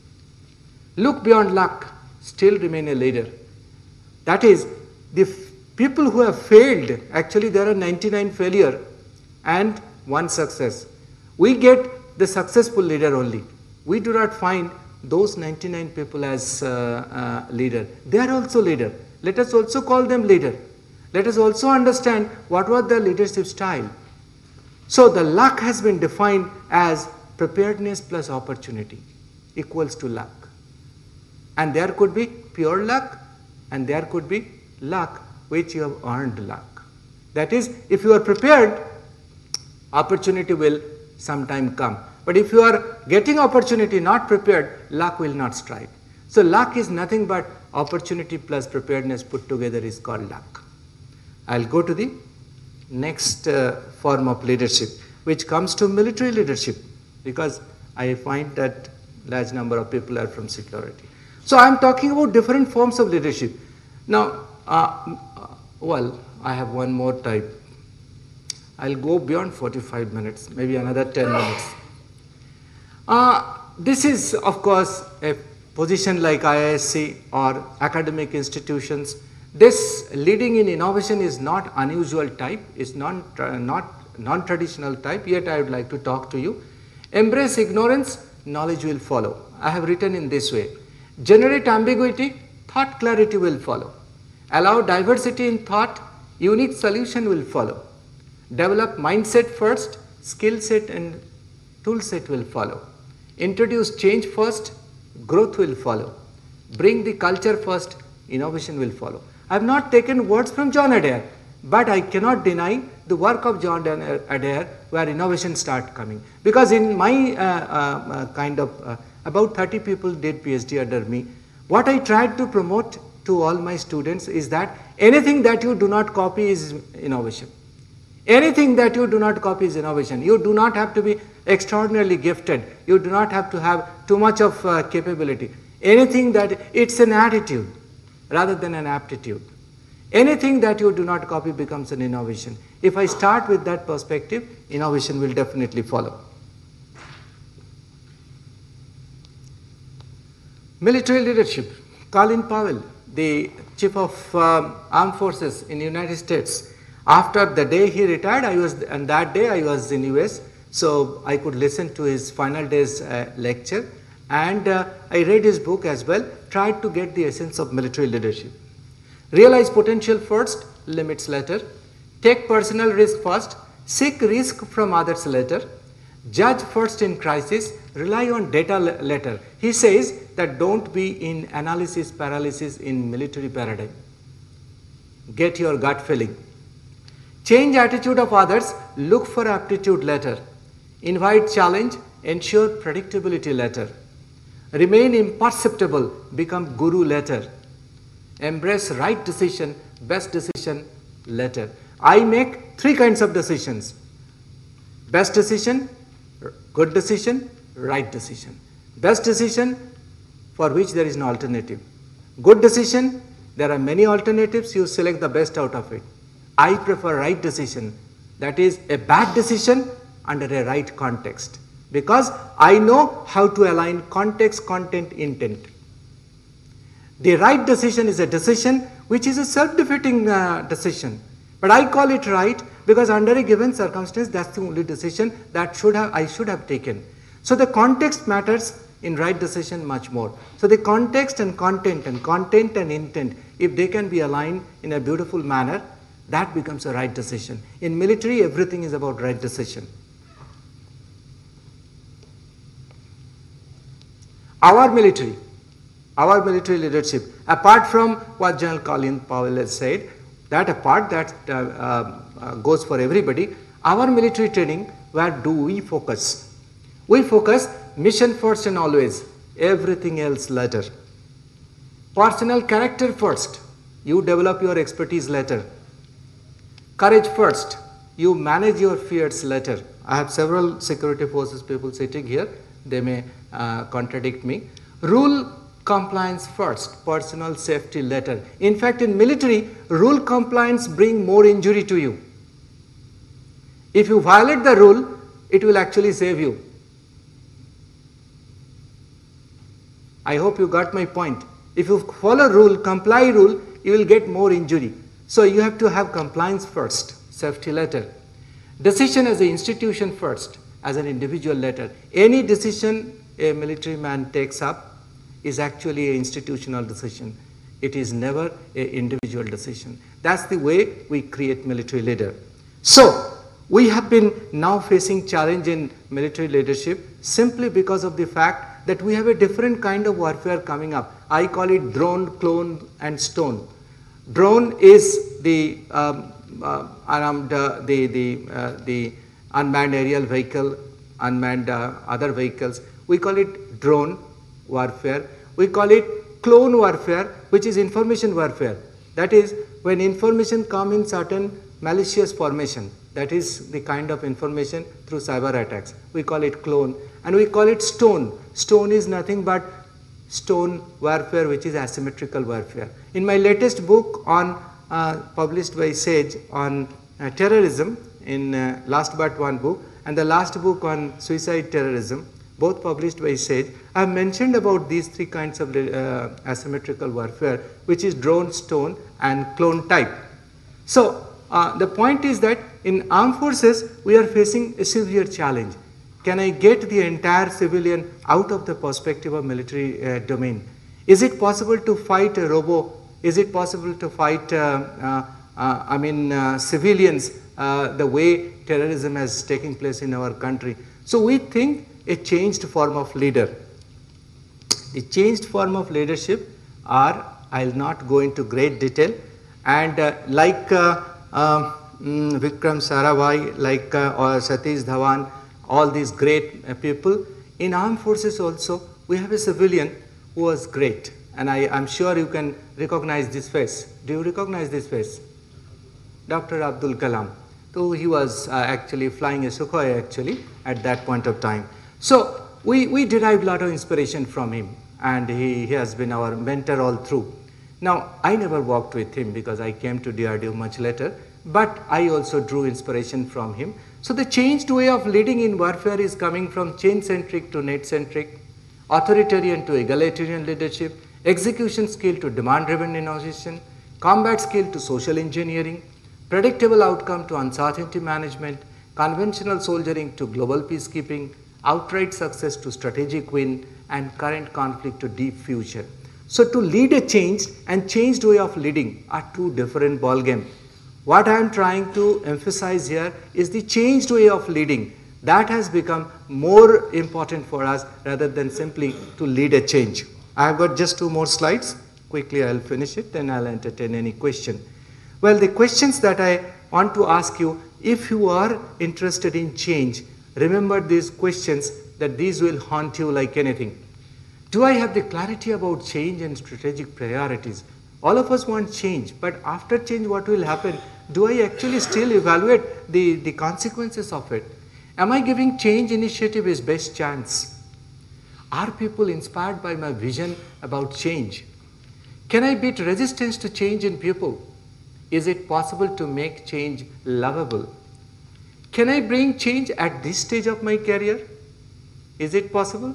Look beyond luck, still remain a leader. That is, the people who have failed, actually there are 99 failure and 1 success. We get the successful leader only. We do not find those 99 people as leader. They are also leader. Let us also call them leader. Let us also understand what was their leadership style. So the luck has been defined as preparedness plus opportunity equals to luck. And there could be pure luck and there could be luck which you have earned luck. That is, if you are prepared, opportunity will sometime come. But if you are getting opportunity not prepared, luck will not strike. So luck is nothing but opportunity plus preparedness put together is called luck. I'll go to the next form of leadership, which comes to military leadership, because I find that large number of people are from security. So I'm talking about different forms of leadership. Now, well, I have one more type. I'll go beyond 45 minutes, maybe another 10 minutes. This is, of course, a position like IISc or academic institutions. This leading in innovation is not unusual type, it's non-traditional type, yet I would like to talk to you. Embrace ignorance, knowledge will follow. I have written in this way. Generate ambiguity, thought clarity will follow. Allow diversity in thought, unique solution will follow. Develop mindset first, skill set and tool set will follow. Introduce change first, growth will follow. Bring the culture first, innovation will follow. I have not taken words from John Adair, but I cannot deny the work of John Adair where innovation start coming. Because in my about 30 people did PhD under me. What I tried to promote to all my students is that anything that you do not copy is innovation. Anything that you do not copy is innovation. You do not have to be extraordinarily gifted. You do not have to have too much of capability. Anything that, it's an attitude rather than an aptitude. Anything that you do not copy becomes an innovation. If I start with that perspective, innovation will definitely follow. Military leadership. Colin Powell, the Chief of Armed Forces in the United States, after the day he retired, and that day I was in US, so I could listen to his final day's lecture, and I read his book as well, tried to get the essence of military leadership. Realize potential first, limits later. Take personal risk first, seek risk from others later. Judge first in crisis, rely on data later. He says that don't be in analysis paralysis in military paradigm. Get your gut feeling. Change attitude of others, look for aptitude later. Invite challenge, ensure predictability later. Remain imperceptible, become guru later. Embrace right decision, best decision later. I make three kinds of decisions. Best decision, good decision, right decision. Best decision for which there is no alternative. Good decision, there are many alternatives, you select the best out of it. I prefer right decision, that is a bad decision under a right context, because I know how to align context, content, intent. The right decision is a decision which is a self-defeating decision, but I call it right because under a given circumstance that's the only decision that I should have taken. So the context matters in right decision much more. So the context and content and intent, if they can be aligned in a beautiful manner, that becomes a right decision. In military, everything is about right decision. Our military leadership, apart from what General Colin Powell has said, that apart, that goes for everybody, our military training, where do we focus? We focus mission first and always, everything else later. Personal character first, you develop your expertise later. Courage first, you manage your fears later. I have several security forces people sitting here, they may contradict me. Rule compliance first, personal safety later. In fact, in military, rule compliance brings more injury to you. If you violate the rule, it will actually save you. I hope you got my point. If you follow rule, comply rule, you will get more injury. So you have to have compliance first, safety later. Decision as an institution first, as an individual later. Any decision a military man takes up is actually an institutional decision. It is never an individual decision. That's the way we create military leader. So we have been now facing challenge in military leadership simply because of the fact that we have a different kind of warfare coming up. I call it drone, clone and stone. Drone is the unmanned aerial vehicle unmanned other vehicles. We call it drone warfare. We call it clone warfare, which is information warfare. That is, when information come in certain malicious formation, that is the kind of information through cyber attacks. We call it clone, and we call it stone. Stone is nothing but stone warfare, which is asymmetrical warfare. In my latest book on published by Sage on terrorism, in last but one book, and the last book on suicide terrorism, both published by Sage, I have mentioned about these three kinds of asymmetrical warfare, which is drone, stone, and clone type. So the point is that in armed forces, we are facing a severe challenge. Can I get the entire civilian out of the perspective of military domain? Is it possible to fight a robo? Is it possible to fight civilians the way terrorism is taking place in our country? So we think a changed form of leader. The changed form of leadership are, I'll not go into great detail, and like Vikram Sarabhai, like or Satish Dhawan, all these great people. In armed forces also, we have a civilian who was great, and I'm sure you can recognize this face. Do you recognize this face? Dr. Abdul Kalam. So he was actually flying a Sukhoi actually at that point of time. So we derived a lot of inspiration from him, and he has been our mentor all through. Now, I never worked with him because I came to DRDO much later, but I also drew inspiration from him. So the changed way of leading in warfare is coming from change-centric to net-centric, authoritarian to egalitarian leadership, execution skill to demand-driven negotiation, combat skill to social engineering, predictable outcome to uncertainty management, conventional soldiering to global peacekeeping, outright success to strategic win, and current conflict to deep fusion. So to lead a changed and changed way of leading are two different ballgames. What I am trying to emphasize here is the changed way of leading. That has become more important for us rather than simply to lead a change. I have got just 2 more slides. Quickly I'll finish it, then I'll entertain any question. Well, the questions that I want to ask you, if you are interested in change, remember these questions, that these will haunt you like anything. Do I have the clarity about change and strategic priorities? All of us want change, but after change what will happen? Do I actually still evaluate the consequences of it? Am I giving change initiative its best chance? Are people inspired by my vision about change? Can I beat resistance to change in people? Is it possible to make change lovable? Can I bring change at this stage of my career? Is it possible?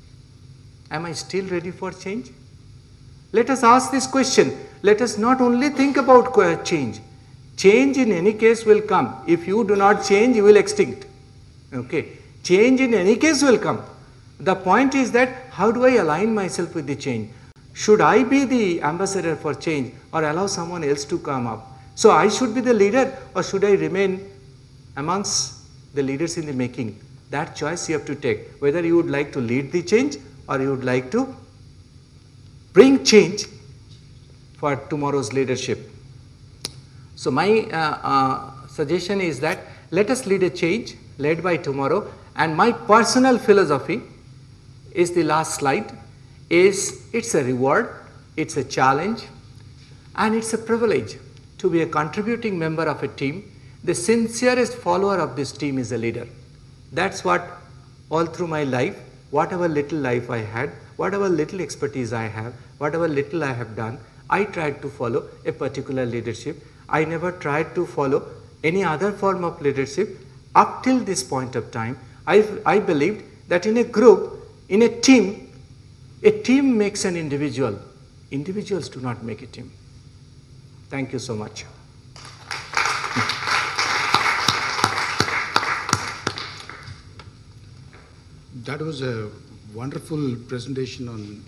Am I still ready for change? Let us ask this question. Let us not only think about change. Change in any case will come. If you do not change, you will extinct. Okay. Change in any case will come. The point is that how do I align myself with the change? Should I be the ambassador for change or allow someone else to come up? So I should be the leader or should I remain amongst the leaders in the making? That choice you have to take. Whether you would like to lead the change or you would like to bring change for tomorrow's leadership. So my suggestion is that let us lead a change led by tomorrow, and my personal philosophy is the last slide, is it's a reward, it's a challenge, and it's a privilege to be a contributing member of a team. The sincerest follower of this team is a leader. That's what all through my life, whatever little life I had, whatever little expertise I have, whatever little I have done, I tried to follow a particular leadership. I never tried to follow any other form of leadership up till this point of time. I believed that in a group, in a team makes an individual. Individuals do not make a team. Thank you so much. That was a wonderful presentation on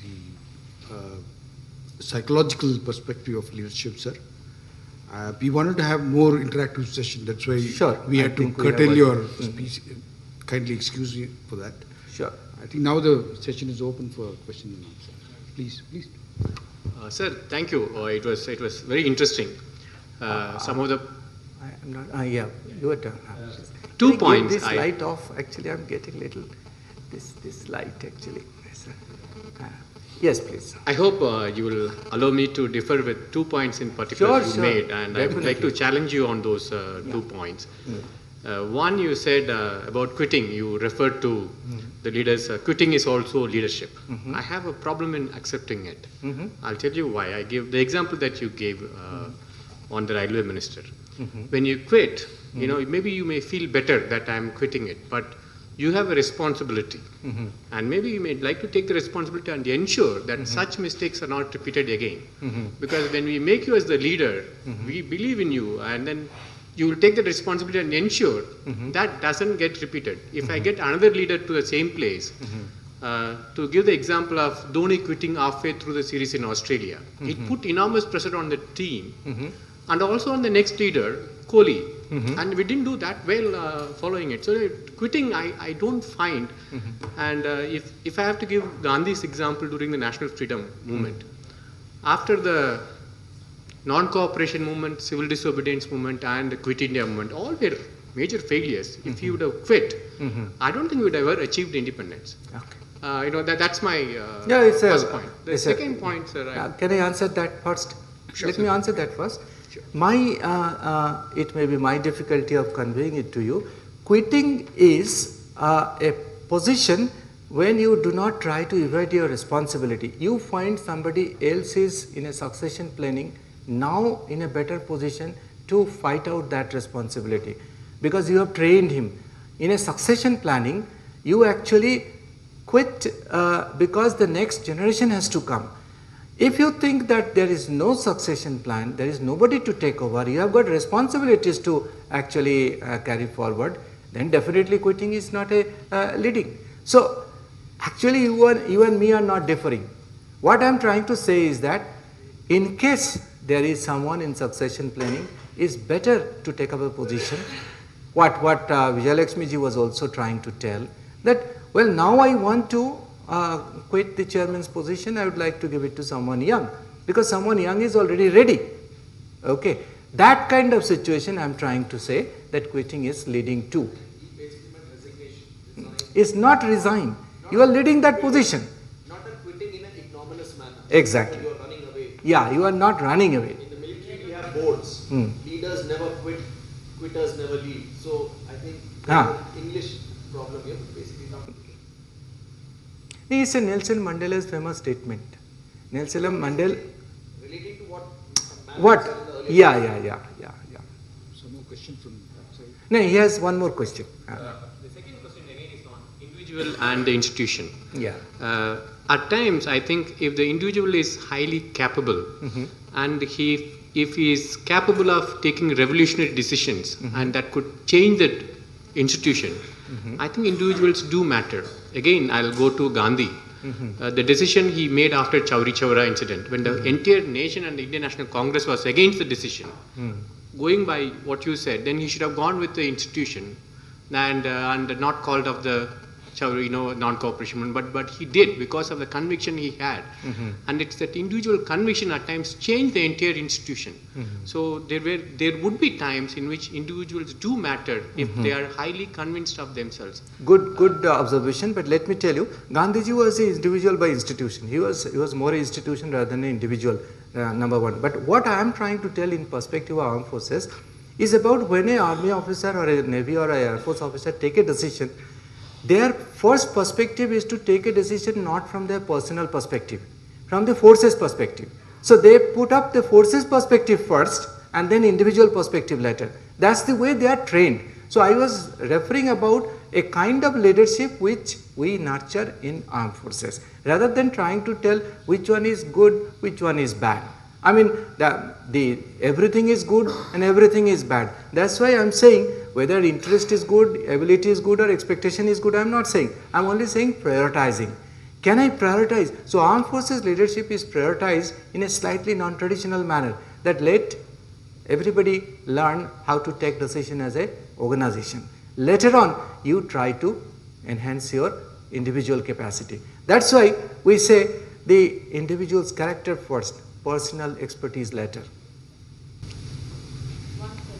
the psychological perspective of leadership, sir. We wanted to have more interactive session. That's why we had to curtail your speech. Kindly excuse me for that. Sure. I think now the session is open for question and answer. Please. Sir, thank you. It was very interesting. Some of the I am not. Yeah, your turn. 2 Can I points. Give this light off. Actually, I'm getting little. This light actually. Yes, please. I hope you will allow me to differ with 2 points in particular you made, and I would like to challenge you on those 2 points. One, you said about quitting. You referred to the leaders. Quitting is also leadership. I have a problem in accepting it. I'll tell you why. I give the example that you gave on the railway minister. When you quit, you know, maybe you may feel better that I'm quitting it, but you have a responsibility, and maybe you may like to take the responsibility and ensure that such mistakes are not repeated again. Because when we make you as the leader, we believe in you, and then you will take the responsibility and ensure that doesn't get repeated. If I get another leader to the same place, to give the example of Dhoni quitting halfway through the series in Australia, it put enormous pressure on the team, and also on the next leader, Kohli. And we didn't do that well following it. So quitting, I don't find. And if I have to give Gandhi's example during the national freedom movement, after the non-cooperation movement, civil disobedience movement, and the Quit India movement, all were major failures. If you would have quit, I don't think we would have ever achieved independence. Okay. You know, that's my it's first point. The second point, sir. Can I answer that first? Sure, Let me answer that first. Sure. It may be my difficulty of conveying it to you. Quitting is a position when you do not try to evade your responsibility. You find somebody else is in a succession planning now in a better position to fight out that responsibility because you have trained him. In a succession planning, you actually quit because the next generation has to come. If you think that there is no succession plan, there is nobody to take over, you have got responsibilities to actually carry forward, then definitely quitting is not a leading. So actually you and me are not differing. What I am trying to say is that in case there is someone in succession planning, it's better to take up a position. What Vijayalakshmi ji was also trying to tell, that well, now I want to quit the chairman's position, I would like to give it to someone young, because someone young is already ready. Okay, that kind of situation I am trying to say that quitting is leading to. It's not resign. You are leading that position. Not a quitting in an ignominious manner. Exactly. You are running away. Yeah, you are not running away. In the military, we have boards. Leaders never quit, quitters never lead. So I think there's an English problem here, basically not. It's a Nelson Mandela's famous statement. Nelson Mandela. Relating to what? What? Yeah. Some more question from that side. No, he has one more question. The second question again is on individual and the institution. Yeah. At times, I think if the individual is highly capable and if he is capable of taking revolutionary decisions and that could change the institution, I think individuals do matter. Again, I'll go to Gandhi. The decision he made after Chauri Chaura incident, when the entire nation and the Indian National Congress was against the decision, going by what you said, then he should have gone with the institution and not called off the Chauri, non-cooperation, but he did because of the conviction he had, and it's that individual conviction at times changed the entire institution. So there would be times in which individuals do matter if they are highly convinced of themselves. Good observation, but let me tell you, Gandhiji was an individual by institution. He was more an institution rather than an individual, number one. But what I am trying to tell in perspective of armed forces is about when an army officer or a navy or an air force officer take a decision, their first perspective is to take a decision not from their personal perspective, from the forces perspective. So they put up the forces perspective first and then individual perspective later. That's the way they are trained. So I was referring about a kind of leadership which we nurture in armed forces, rather than trying to tell which one is good, which one is bad. I mean, everything is good and everything is bad. That's why I'm saying whether interest is good, ability is good, or expectation is good, I'm not saying. I'm only saying prioritizing. Can I prioritize? So armed forces leadership is prioritized in a slightly non-traditional manner, that let everybody learn how to take decision as an organization. Later on, you try to enhance your individual capacity. That's why we say the individual's character first, personal expertise later.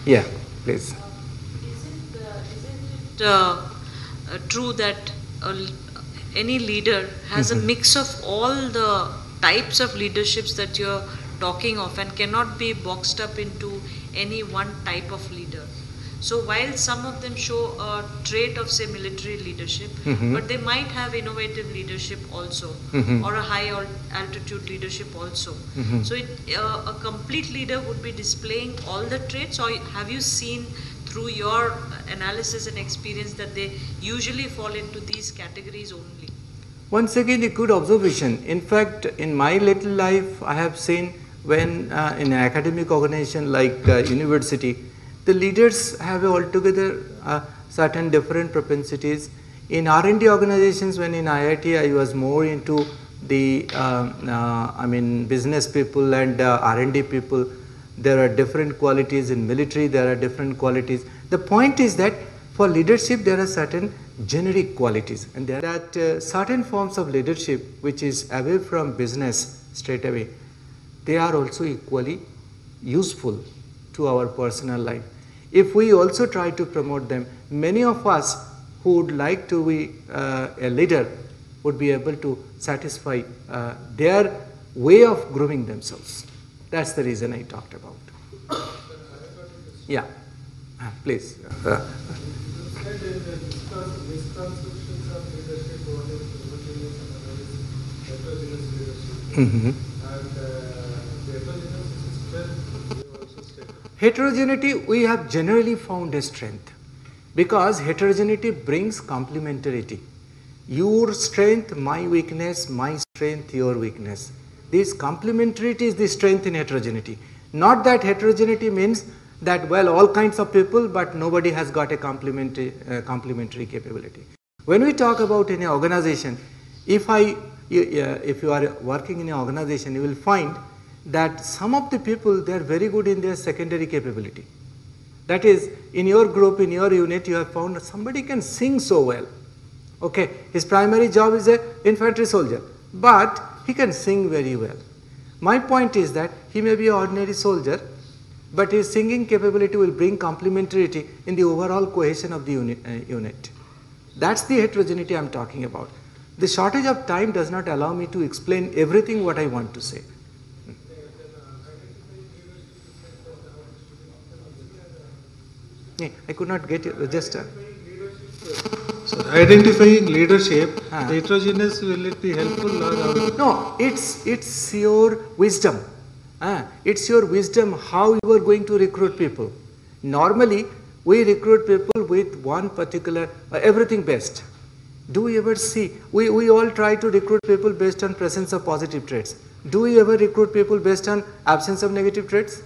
Yeah, please. Isn't it true that any leader has a mix of all the types of leaderships that you're talking of and cannot be boxed up into any one type of leader? So while some of them show a trait of, say, military leadership, but they might have innovative leadership also, or a high altitude leadership also. So a complete leader would be displaying all the traits, or have you seen through your analysis and experience that they usually fall into these categories only? Once again, a good observation. In fact, in my little life, I have seen when in an academic organization like university, the leaders have altogether certain different propensities. In R&D organizations, when in IIT, I was more into the, business people and R&D people. There are different qualities. In military, there are different qualities. The point is that for leadership, there are certain generic qualities, and there are certain forms of leadership which is away from business straight away. They are also equally useful to our personal life. If we also try to promote them, many of us who would like to be a leader would be able to satisfy their way of grooming themselves. That's the reason I talked about. Yeah, please. Heterogeneity, we have generally found a strength, because heterogeneity brings complementarity. Your strength, my weakness, my strength, your weakness. This complementarity is the strength in heterogeneity. Not that heterogeneity means that, well, all kinds of people, but nobody has got a complementary capability. When we talk about in an organization, if you are working in an organization, you will find that some of the people, they are very good in their secondary capability. That is, in your group, in your unit, you have found somebody can sing so well. Okay, his primary job is an infantry soldier, but he can sing very well. My point is that he may be an ordinary soldier, but his singing capability will bring complementarity in the overall cohesion of the unit. That's the heterogeneity I am talking about. The shortage of time does not allow me to explain everything what I want to say. I could not get you. Just. So identifying leadership, heterogeneous, will it be helpful or? No, it's your wisdom. It's your wisdom how you are going to recruit people. Normally, we recruit people with one particular, everything best. Do we ever see, we all try to recruit people based on presence of positive traits. Do we ever recruit people based on absence of negative traits?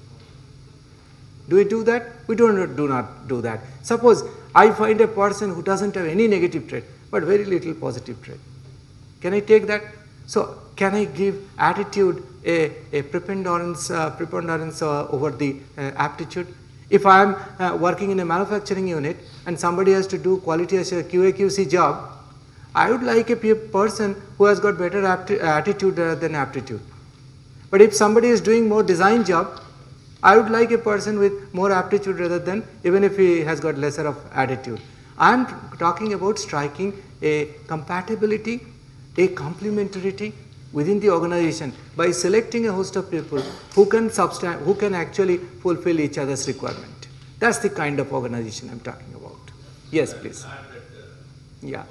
Do we do that? We do not do that. Suppose I find a person who doesn't have any negative trait, but very little positive trait. Can I take that? So, can I give attitude a preponderance over the aptitude? If I am working in a manufacturing unit and somebody has to do quality assurance QA/QC job, I would like a person who has got better attitude than aptitude. But if somebody is doing more design job, I would like a person with more aptitude rather than, even if he has got lesser of attitude. I am talking about striking a compatibility, a complementarity within the organization by selecting a host of people who can actually fulfill each other's requirement. That's the kind of organization I'm talking about. Yes, please. Yeah.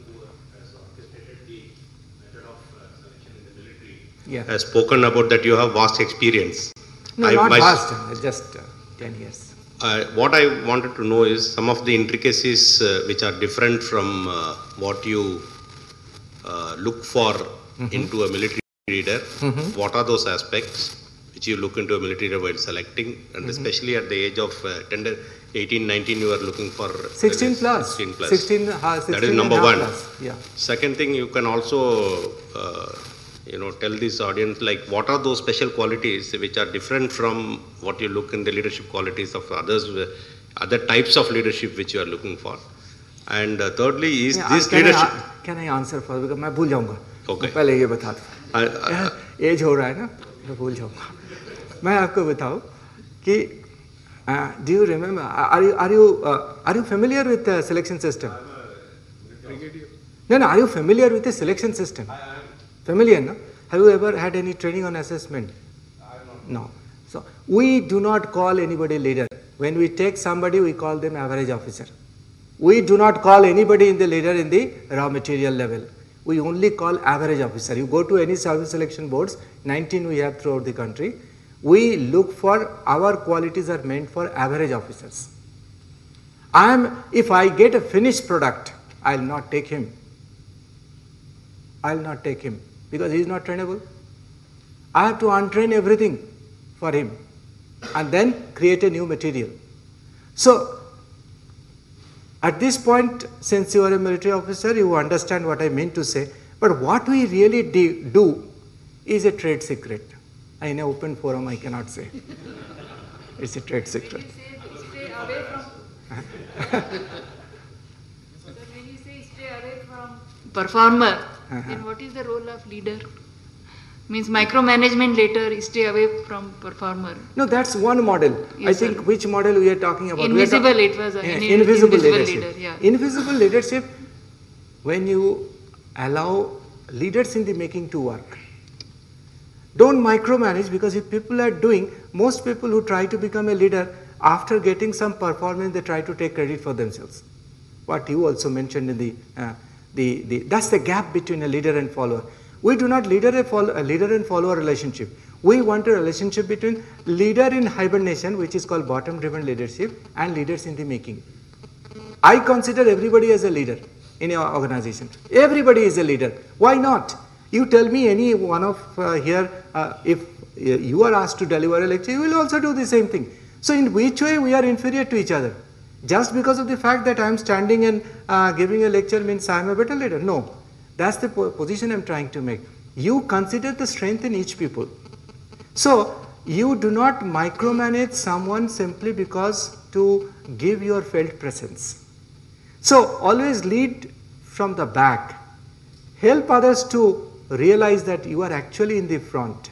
Yeah. Has spoken about that you have vast experience. No, not vast, just 10 years. What I wanted to know is some of the intricacies which are different from what you look for into a military leader. What are those aspects which you look into a military leader while selecting, and especially at the age of 18, 19, you are looking for 16 plus. 16 plus. 16 that is number one. Yeah. Second thing, you can also tell this audience, like, what are those special qualities which are different from what you look in the leadership qualities of others, other types of leadership which you are looking for. And thirdly is this leadership. Can I answer first, because मैं भूल जाऊंगा. Okay. पहले ये बता दो. As हो रहा है ना, मैं भूल जाऊंगा. मैं आपको बताऊं कि Do you remember? Are you familiar with the selection system? No. Are you familiar with the selection system? Familiar, no? Have you ever had any training on assessment? No. So we do not call anybody leader. When we take somebody, we call them average officer. We do not call anybody in the leader in the raw material level. We only call average officer. You go to any service selection boards, 19 we have throughout the country. We look for, our qualities are meant for average officers. If I get a finished product, I will not take him. I will not take him because he is not trainable. I have to untrain everything for him and then create a new material. So, at this point, since you are a military officer, you understand what I mean to say. But what we really do is a trade secret. In an open forum, I cannot say. It's a trade secret. Stay away from. So when you say stay away from performer, then what is the role of leader? Means micromanagement later, stay away from performer. No, that's one model. Yes, I think sir. which model we are talking about? Invisible, it was invisible leadership. leader. Yeah. Invisible leadership, when you allow leaders in the making to work. Don't micromanage, because if people are doing, most people who try to become a leader, after getting some performance, they try to take credit for themselves. What you also mentioned in that's the gap between a leader and follower. We do not leader and follower relationship. We want a relationship between leader in hibernation, which is called bottom-driven leadership, and leaders in the making. I consider everybody as a leader in your organization. Everybody is a leader. Why not? You tell me any one of here, if you are asked to deliver a lecture, you will also do the same thing. So in which way we are inferior to each other? Just because of the fact that I am standing and giving a lecture means I am a better leader? No. That's the position I am trying to make. You consider the strength in each people. So you do not micromanage someone simply because to give your felt presence. So always lead from the back. Help others to realize that you are actually in the front.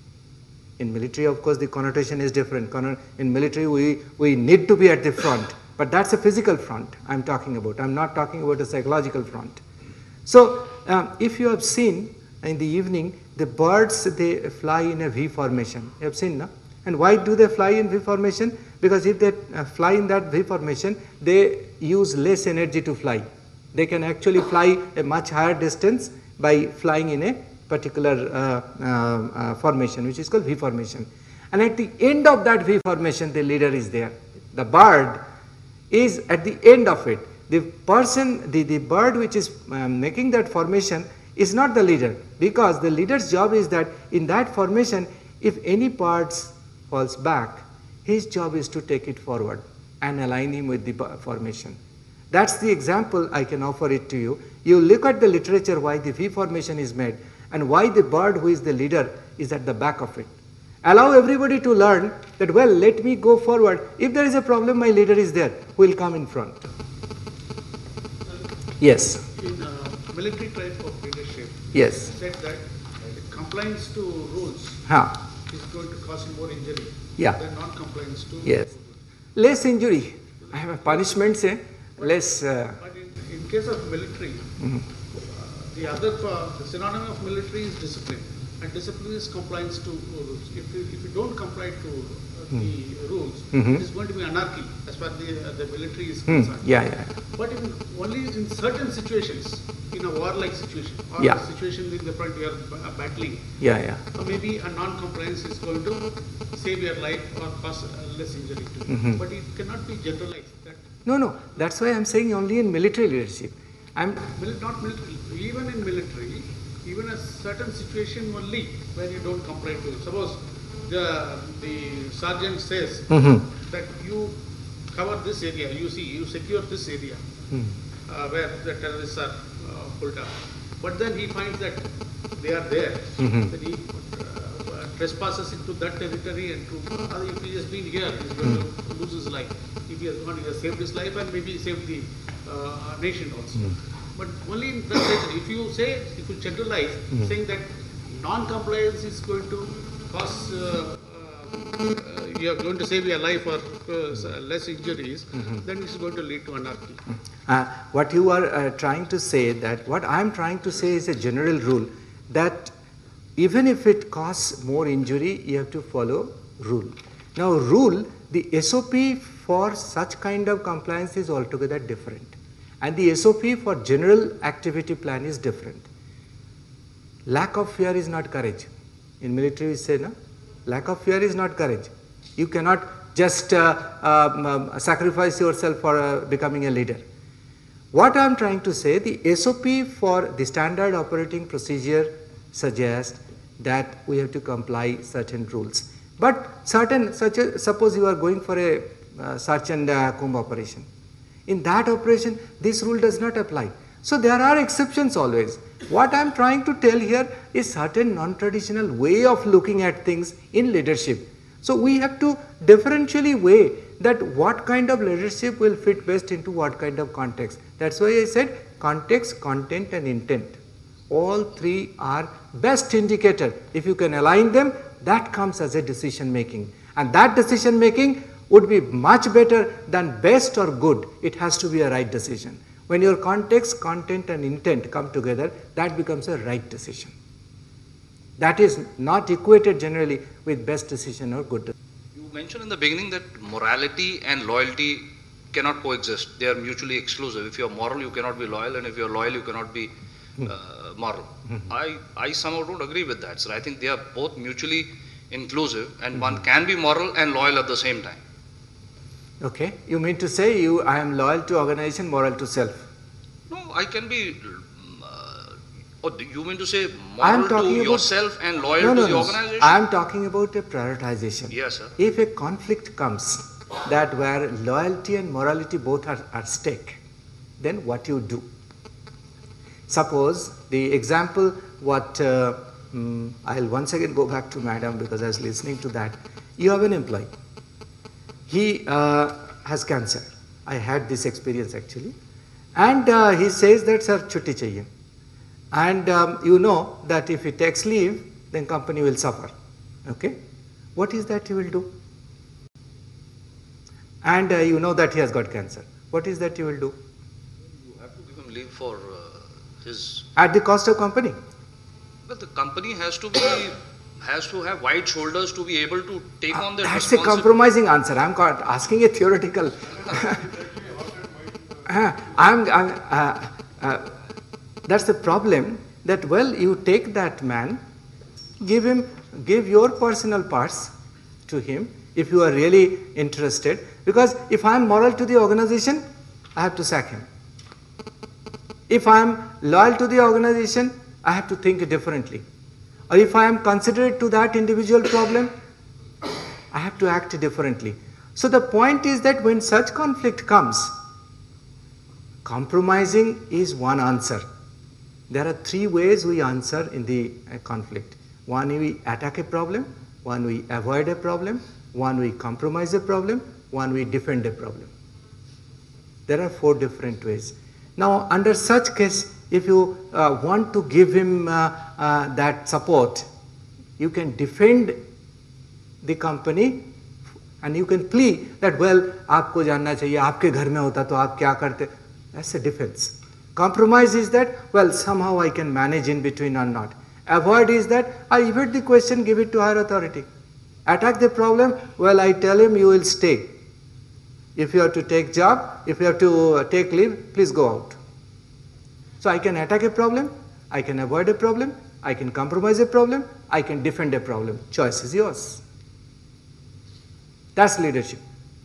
In military, of course, the connotation is different. In military, we need to be at the front. But that's a physical front I'm talking about. I'm not talking about a psychological front. So if you have seen in the evening, the birds, they fly in a V formation. You have seen, no? And why do they fly in V formation? Because if they fly in that V formation, they use less energy to fly. They can actually fly a much higher distance by flying in a particular formation, which is called V formation. And at the end of that V formation, the leader is there. The bird is at the end of it. The person, the bird which is making that formation is not the leader, because the leader's job is that in that formation, if any parts falls back, his job is to take it forward and align him with the formation. That's the example I can offer it to you. You look at the literature why the V formation is made and why the bird who is the leader is at the back of it. Allow everybody to learn that, well, let me go forward. If there is a problem, my leader is there, who will come in front. Yes. In military type of leadership, yes, said that compliance to rules is going to cause more injury than non-compliance to rules. Less injury. I have a punishment, say, less. But in case of military, the synonym of military is discipline. And discipline is compliance to rules. If you don't comply to the rules, it is going to be anarchy as far as the military is concerned. But only in certain situations, in a warlike situation, or a situation in the front you are battling, so maybe a non-compliance is going to save your life or cause less injury to you. But it cannot be generalized. No. That's why I'm saying only in military leadership. Not military. Even in military, even a certain situation only where you don't comply to it. Suppose the sergeant says that you cover this area, you secure this area where the terrorists are pulled up. But then he finds that they are there. Then he trespasses into that territory, and if he has been here, he is going to lose his life. If he has gone, he has saved his life and maybe saved the nation also. But only in that case, if you generalize, saying that non-compliance is going to cause you are going to save your life or less injuries, then it's going to lead to anarchy. What you are trying to say, that what I am trying to say is a general rule that even if it causes more injury, you have to follow rule. Now rule, the SOP for such kind of compliance is altogether different, and the SOP for general activity plan is different. Lack of fear is not courage. In military we say, no? Lack of fear is not courage. You cannot just sacrifice yourself for becoming a leader. What I am trying to say, the SOP for the standard operating procedure suggests that we have to comply certain rules. But certain, suppose you are going for a search and comb operation. In that operation, this rule does not apply. So there are exceptions always. What I am trying to tell here is certain non-traditional way of looking at things in leadership. So we have to differentially weigh that what kind of leadership will fit best into what kind of context. That's why I said context, content and intent. All three are best indicator. If you can align them, that comes as a decision making. And that decision making would be much better than best or good. It has to be a right decision. When your context, content and intent come together, that becomes a right decision. That is not equated generally with best decision or good decision. You mentioned in the beginning that morality and loyalty cannot coexist. They are mutually exclusive. If you are moral, you cannot be loyal, and if you are loyal, you cannot be moral. I somehow don't agree with that. So I think they are both mutually inclusive, and one can be moral and loyal at the same time. Okay, you mean to say I am loyal to organization, moral to self? No, I can be, you mean to say moral to yourself and loyal to the organization? I am talking about a prioritization. Yes, sir. If a conflict comes that where loyalty and morality both are at stake, then what you do? Suppose the example what, I'll once again go back to madam because I was listening to that. You have an employee. He has cancer. I had this experience actually. And he says that, sir, chutti chahiye. And you know that if he takes leave, then company will suffer. Okay? What is that he will do? And you know that he has got cancer. What is that you will do? You have to give him leave for his... At the cost of company. But the company has to have wide shoulders to be able to take on the responsibility. That's a compromising answer. I'm asking a theoretical. That's the problem, that well, you take that man, give your personal parts to him if you are really interested, because if I am moral to the organization, I have to sack him. If I am loyal to the organization, I have to think differently. Or if I am considerate to that individual problem, I have to act differently. So the point is that when such conflict comes, compromising is one answer. There are three ways we answer in the conflict. One, we attack a problem. One, we avoid a problem. One, we compromise a problem. One, we defend a problem. There are four different ways. Now, under such case, if you want to give him that support, you can defend the company and you can plea that, well, aapko janna chahiye, aapke ghar mein hota to aap kya karte? That's a defense. Compromise is that, well, somehow I can manage in between or not. Avoid is that, I evade the question, give it to higher authority. Attack the problem, well, I tell him you will stay. If you have to take job, if you have to take leave, please go out. So I can attack a problem, I can avoid a problem, I can compromise a problem, I can defend a problem. Choice is yours. That's leadership.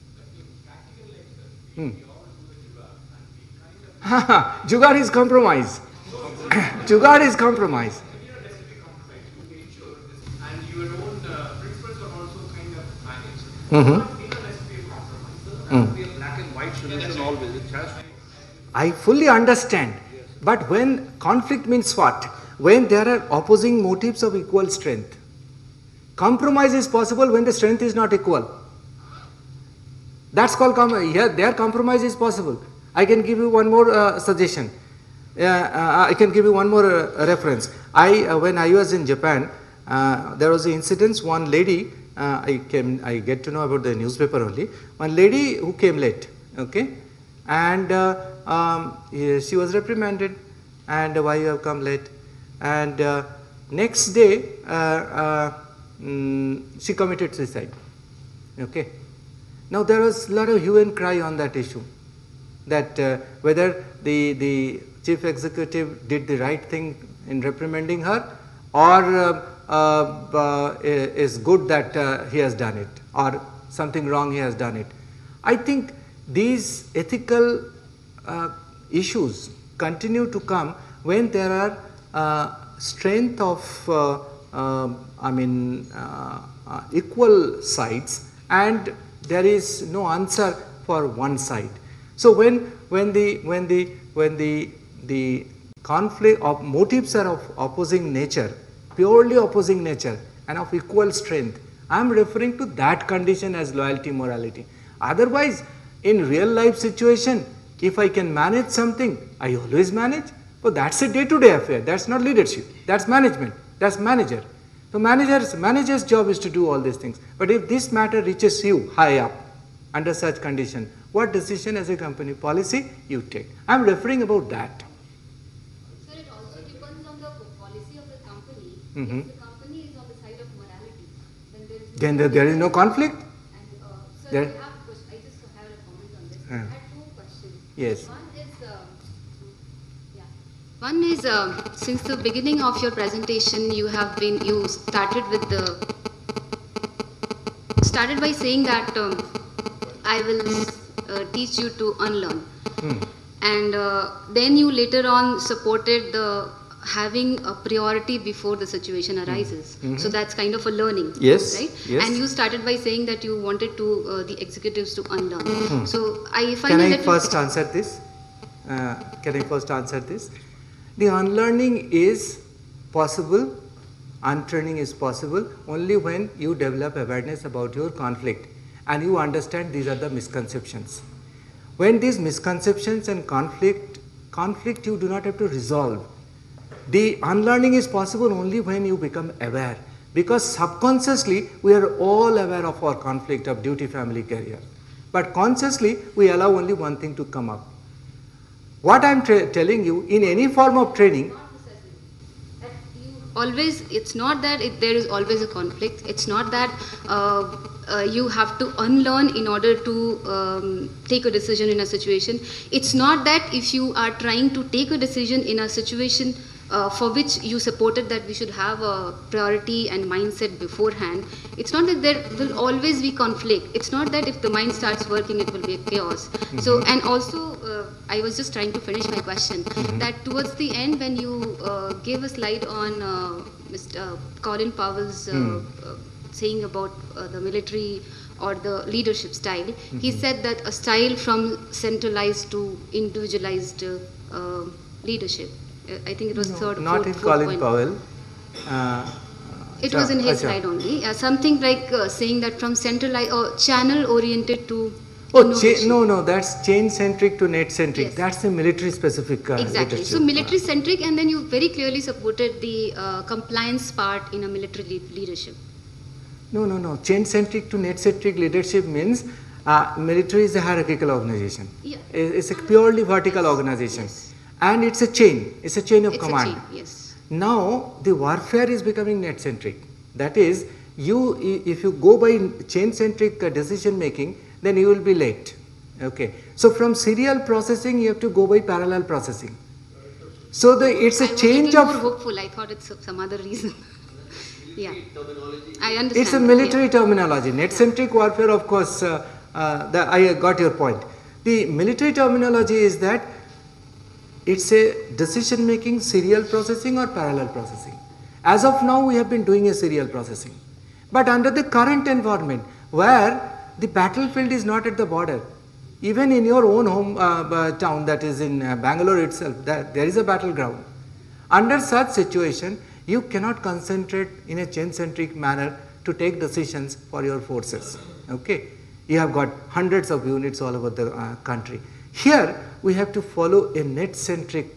Jugaad is compromise. Jugaad is compromise. And your own principles are also kind of managed. Be a black and white solution always. It has to be. I fully understand. But when conflict means what? When there are opposing motives of equal strength. Compromise is possible when the strength is not equal. That's called there compromise is possible. I can give you one more suggestion. I can give you one more reference. When I was in Japan, there was an incident. One lady, I get to know about the newspaper only. One lady who came late, okay, and she was reprimanded, and why you have come late, and next day she committed suicide, okay. Now there was a lot of hue and cry on that issue, that whether the chief executive did the right thing in reprimanding her, or is good that he has done it, or something wrong he has done it. I think these ethical issues continue to come when there are strength of equal sides, and there is no answer for one side. So when the conflict of motives are of opposing nature, purely opposing nature, and of equal strength, I am referring to that condition as loyalty morality. Otherwise, in real life situation, if I can manage something, I always manage. But that's a day-to-day affair. That's not leadership. That's management. That's manager. So manager's job is to do all these things. But if this matter reaches you high up, under such condition, what decision as a company policy you take? I am referring about that. Sir, it also depends on the policy of the company. If the company is on the side of morality, then there is no conflict. And, sir, I just have a comment on this. I had two questions. Yes. One is since the beginning of your presentation, you started by saying that I will teach you to unlearn, and then you later on supported the having a priority before the situation arises. So that's kind of a learning, yes, right? Yes. And you started by saying that you wanted to the executives to unlearn. So I find Can I first answer this? The unlearning is possible, untraining is possible only when you develop awareness about your conflict and you understand these are the misconceptions. When these misconceptions and conflict you do not have to resolve. The unlearning is possible only when you become aware, because subconsciously we are all aware of our conflict of duty, family, career, but consciously we allow only one thing to come up. What I am telling you, in any form of training, always, it's not that there is always a conflict. It's not that you have to unlearn in order to take a decision in a situation. It's not that if you are trying to take a decision in a situation for which you supported that we should have a priority and mindset beforehand, it's not that there will always be conflict. It's not that if the mind starts working, it will be a chaos. So, and also, I was just trying to finish my question, that towards the end when you gave a slide on Mr. Colin Powell's saying about the military or the leadership style, he said that a style from centralized to individualized leadership. I think it was not in Colin Powell. It was in his slide only. Something like saying that from centralized or channel oriented to no, that's change centric to net centric. Yes. That's the military specific exactly. Leadership. So military centric, and then you very clearly supported the compliance part in a military leadership. No. Change centric to net centric leadership means military is a hierarchical organization. Yeah. It's a purely vertical organization. Yes. And it's a chain. It's a chain of command. Chain, yes. Now the warfare is becoming net centric. That is, if you go by chain centric decision making, then you will be late. Okay. So from serial processing, you have to go by parallel processing. So it's a change of. I was more hopeful. I thought it's some other reason. Yeah. I understand. It's a military terminology. Net centric warfare, of course. I got your point. The military terminology is that it's a decision making serial processing or parallel processing. As of now, we have been doing a serial processing. But under the current environment, where the battlefield is not at the border, even in your own home town, that is in Bangalore itself, there is a battleground. Under such situation, you cannot concentrate in a chain-centric manner to take decisions for your forces. Okay, you have got hundreds of units all over the country. Here, we have to follow a net-centric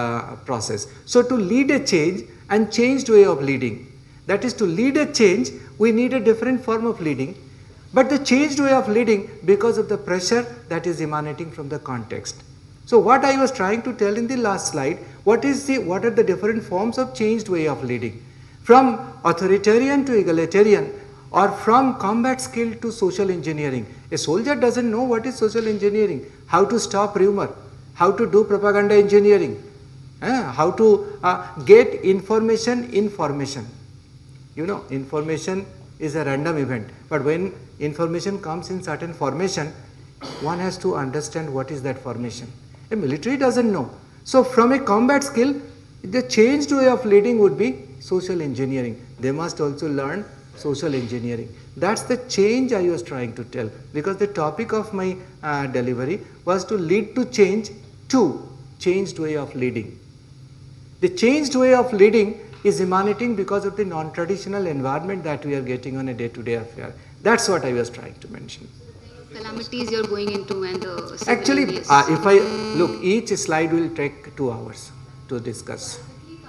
process. So to lead a change and changed way of leading, that is to lead a change, We need a different form of leading, but the changed way of leading because of the pressure that is emanating from the context. So what I was trying to tell in the last slide, what are the different forms of changed way of leading? From authoritarian to egalitarian, or from combat skill to social engineering. A soldier doesn't know what is social engineering, how to stop rumor, how to do propaganda engineering, how to get information. You know, information is a random event, but when information comes in certain formation, one has to understand what is that formation. A military doesn't know. So from a combat skill, the changed way of leading would be social engineering. They must also learn social engineering. That's the change I was trying to tell, because the topic of my delivery was to lead to change to changed way of leading. The changed way of leading is emanating because of the non-traditional environment that we are getting on a day-to-day affair. That's what I was trying to mention. Calamities you're going into and the actually, yes. If I look, each slide will take 2 hours to discuss.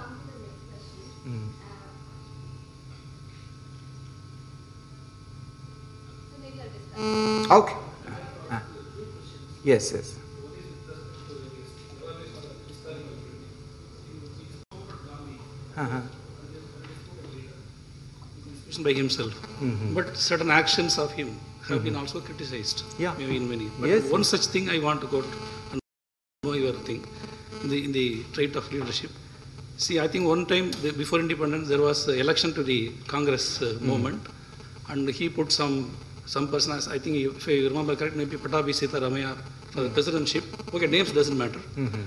Okay. Yes, yes. By himself, but certain actions of him have been also criticized. Yeah. Maybe in many. But Yes. one such thing I want to go and know your thing in the trait of leadership. See, I think one time before independence there was an election to the Congress movement, and he put some person as, I think if I remember correct, maybe Patabi Sitaramaya for the presidentship. Okay, names doesn't matter.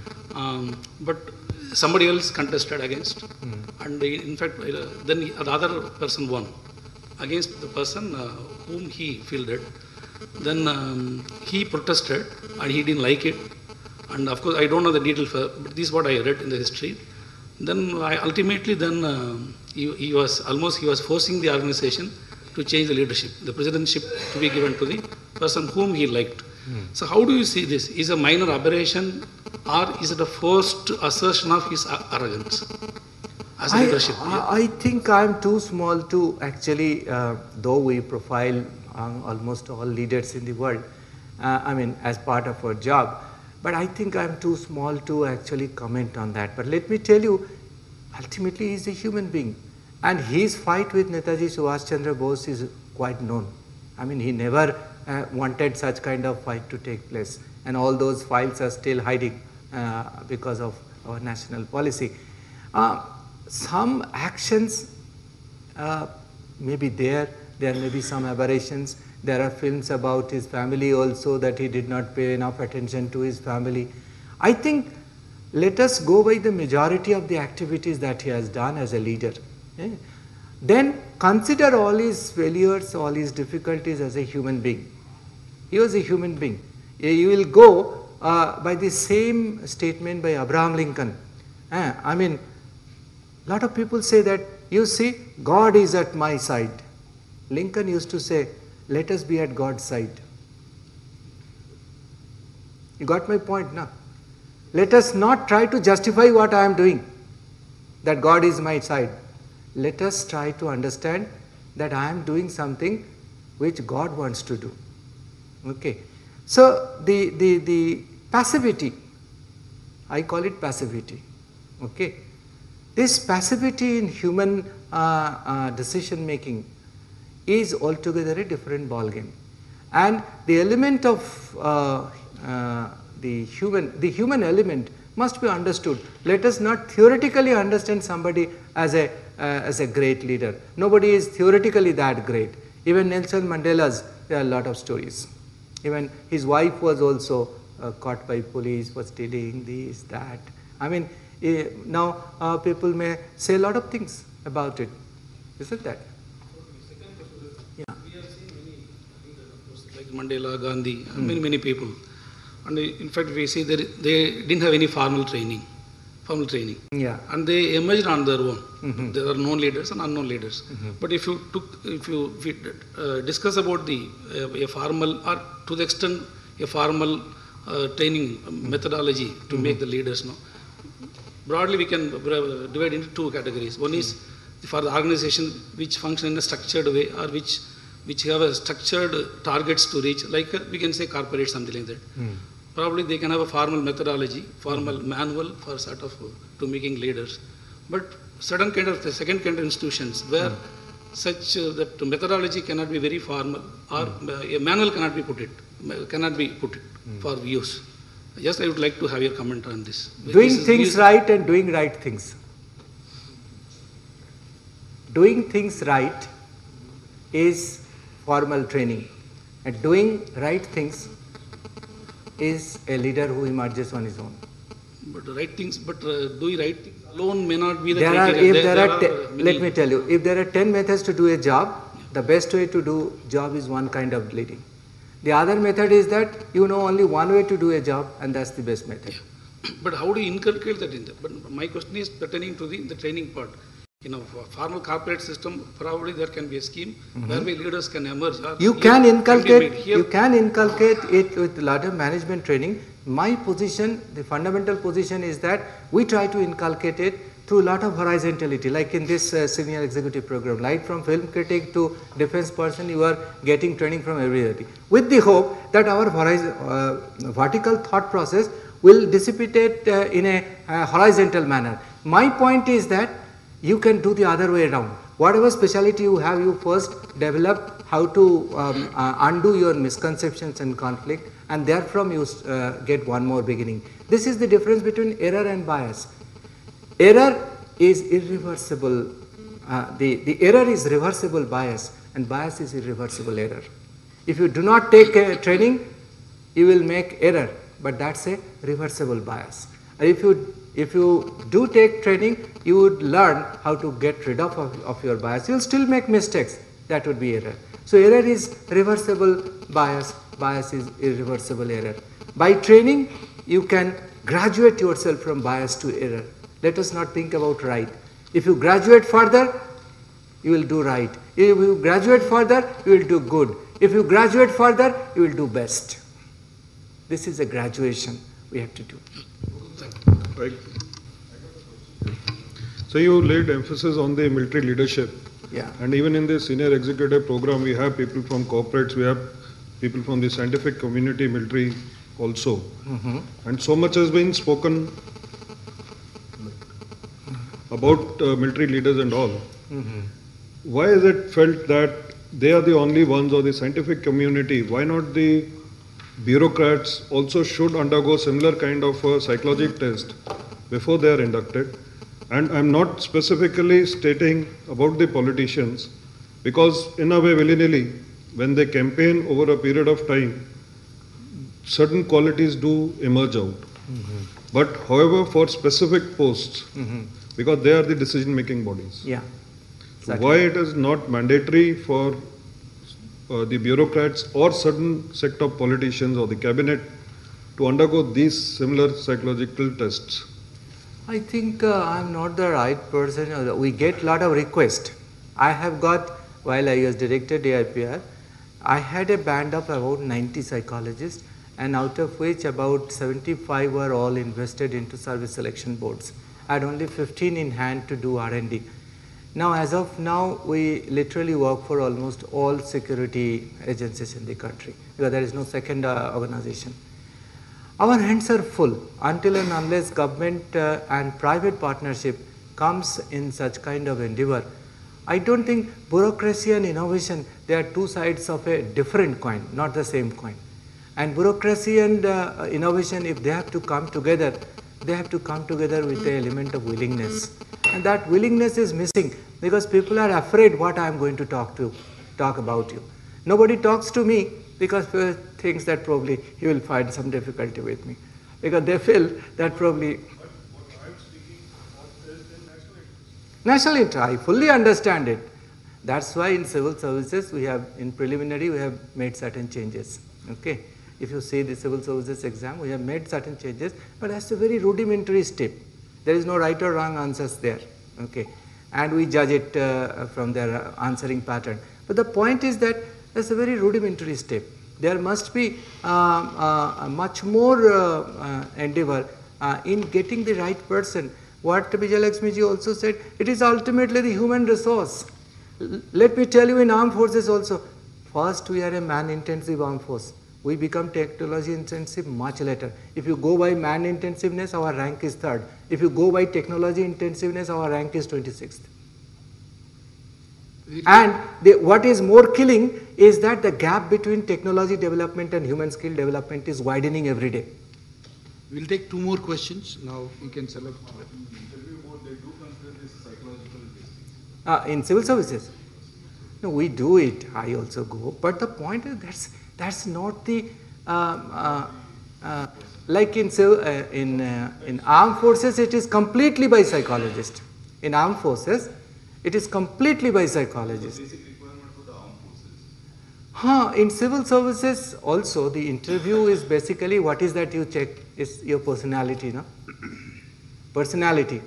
But somebody else contested against, and in fact then the other person won against the person whom he fielded. Then he protested and he didn't like it, and of course I don't know the details, but this is what I read in the history. Then ultimately he was forcing the organization to change the leadership, the presidentship to be given to the person whom he liked. So how do you see this? Is a minor aberration, or is it a forced assertion of his arrogance as a leadership? I think I am too small to actually, though we profile almost all leaders in the world, I mean as part of our job, but I think I am too small to actually comment on that. But let me tell you, ultimately he is a human being, and his fight with Netaji Subhash Chandra Bose is quite known. I mean, he never wanted such kind of fight to take place, and all those files are still hiding because of our national policy. Some actions may be there may be some aberrations. There are films about his family also, that he did not pay enough attention to his family. I think let us go by the majority of the activities that he has done as a leader. Then consider all his failures, all his difficulties as a human being. He was a human being. You will go by the same statement by Abraham Lincoln. I mean, a lot of people say that, you see, God is at my side. Lincoln used to say, let us be at God's side. You got my point now? Let us not try to justify what I am doing, that God is my side. Let us try to understand that I am doing something which God wants to do. Okay. So the passivity, I call it passivity. Okay. This passivity in human decision making is altogether a different ballgame, and the element of the human element must be understood. Let us not theoretically understand somebody as a great leader. Nobody is theoretically that great. Even Nelson Mandela's, there are a lot of stories. Even his wife was also caught by police for stealing this, that. I mean, now people may say a lot of things about it. Isn't that? Yeah. We have seen many leaders, of course, like Mandela, Gandhi, many people. And in fact, we see that they didn't have any formal training. Yeah. And they emerged on their own. There are known leaders and unknown leaders. But if you discuss about a formal, or to the extent a formal training methodology to make the leaders know, broadly we can divide into 2 categories. One is for the organization which function in a structured way or which have a structured targets to reach, like we can say corporate, something like that. Probably they can have a formal methodology, formal manual for sort of to making leaders. But certain kind of the second kind of institutions where such that methodology cannot be very formal or a manual cannot be put for use. Just I would like to have your comment on this. Doing things right and doing right things. Doing things right is formal training, and doing right things is a leader who emerges on his own. But right things, doing right things alone may not be the let me tell you, if there are 10 methods to do a job, the best way to do job is one kind of leading. The other method is that you know only one way to do a job, and that's the best method. But how do you inculcate that in that? But my question is pertaining to the training part. For formal corporate system, probably there can be a scheme whereby leaders can emerge. You can inculcate it with a lot of management training. My position, the fundamental position is that we try to inculcate it through a lot of horizontality, like in this senior executive program, right from film critic to defense person, you are getting training from everybody, with the hope that our vertical thought process will dissipate in a horizontal manner. My point is that you can do the other way around. Whatever speciality you have, you first develop how to undo your misconceptions and conflict, and therefrom you get one more beginning. This is the difference between error and bias. Error is irreversible. The error is reversible bias, and bias is irreversible error. If you do not take training, you will make error, but that's a reversible bias. If you do take training, you would learn how to get rid of your bias. You will still make mistakes. That would be error. So error is reversible bias. Bias is irreversible error. By training, you can graduate yourself from bias to error. Let us not think about right. If you graduate further, you will do right. If you graduate further, you will do good. If you graduate further, you will do best. This is a graduation we have to do. Right. So you laid emphasis on the military leadership. Yeah. And even in the senior executive program, we have people from corporates, we have people from the scientific community, military also. And so much has been spoken about military leaders and all. Why is it felt that they are the only ones, or the scientific community? Why not the bureaucrats also should undergo similar kind of a psychological test before they are inducted? And I'm not specifically stating about the politicians, because in a way, willy-nilly, when they campaign over a period of time, certain qualities do emerge out. But however, for specific posts, because they are the decision-making bodies. Yeah. So why it is not mandatory for the bureaucrats or certain sect of politicians or the cabinet to undergo these similar psychological tests? I think I'm not the right person. We get a lot of requests. I have got, while I was director DIPR, I had a band of about 90 psychologists, and out of which about 75 were all invested into service selection boards. I had only 15 in hand to do R&D. Now, as of now, we literally work for almost all security agencies in the country, because there is no second organization. Our hands are full until and unless government and private partnership comes in such kind of endeavor. I don't think bureaucracy and innovation, they are two sides of a different coin, not the same coin. And bureaucracy and innovation, if they have to come together, they have to come together with the element of willingness. And that willingness is missing because people are afraid what I am going to talk about you. Nobody talks to me because people thinks that probably he will find some difficulty with me, because they feel that probably national interest. I fully understand it. That's why in civil services we have, in preliminary, we have made certain changes. Okay, if you see the civil services exam, we have made certain changes, but that's a very rudimentary step. There is no right or wrong answers there. Okay, and we judge it from their answering pattern. But the point is that that's a very rudimentary step. There must be much more endeavor in getting the right person. what Vijay Lakshmiji also said, it is ultimately the human resource. Let me tell you, in armed forces also, first we are a man-intensive armed force. We become technology-intensive much later. If you go by man-intensiveness, our rank is 3rd. If you go by technology-intensiveness, our rank is 26th. And what is more killing is that the gap between technology development and human skill development is widening every day. We'll take 2 more questions. Now you can select. In civil services? No, we do it. I also go. But the point is that's not the like in armed forces it is completely by psychologists. In armed forces it is completely by psychologists. In civil services also the interview is basically what is that you check is your personality, no? Personality.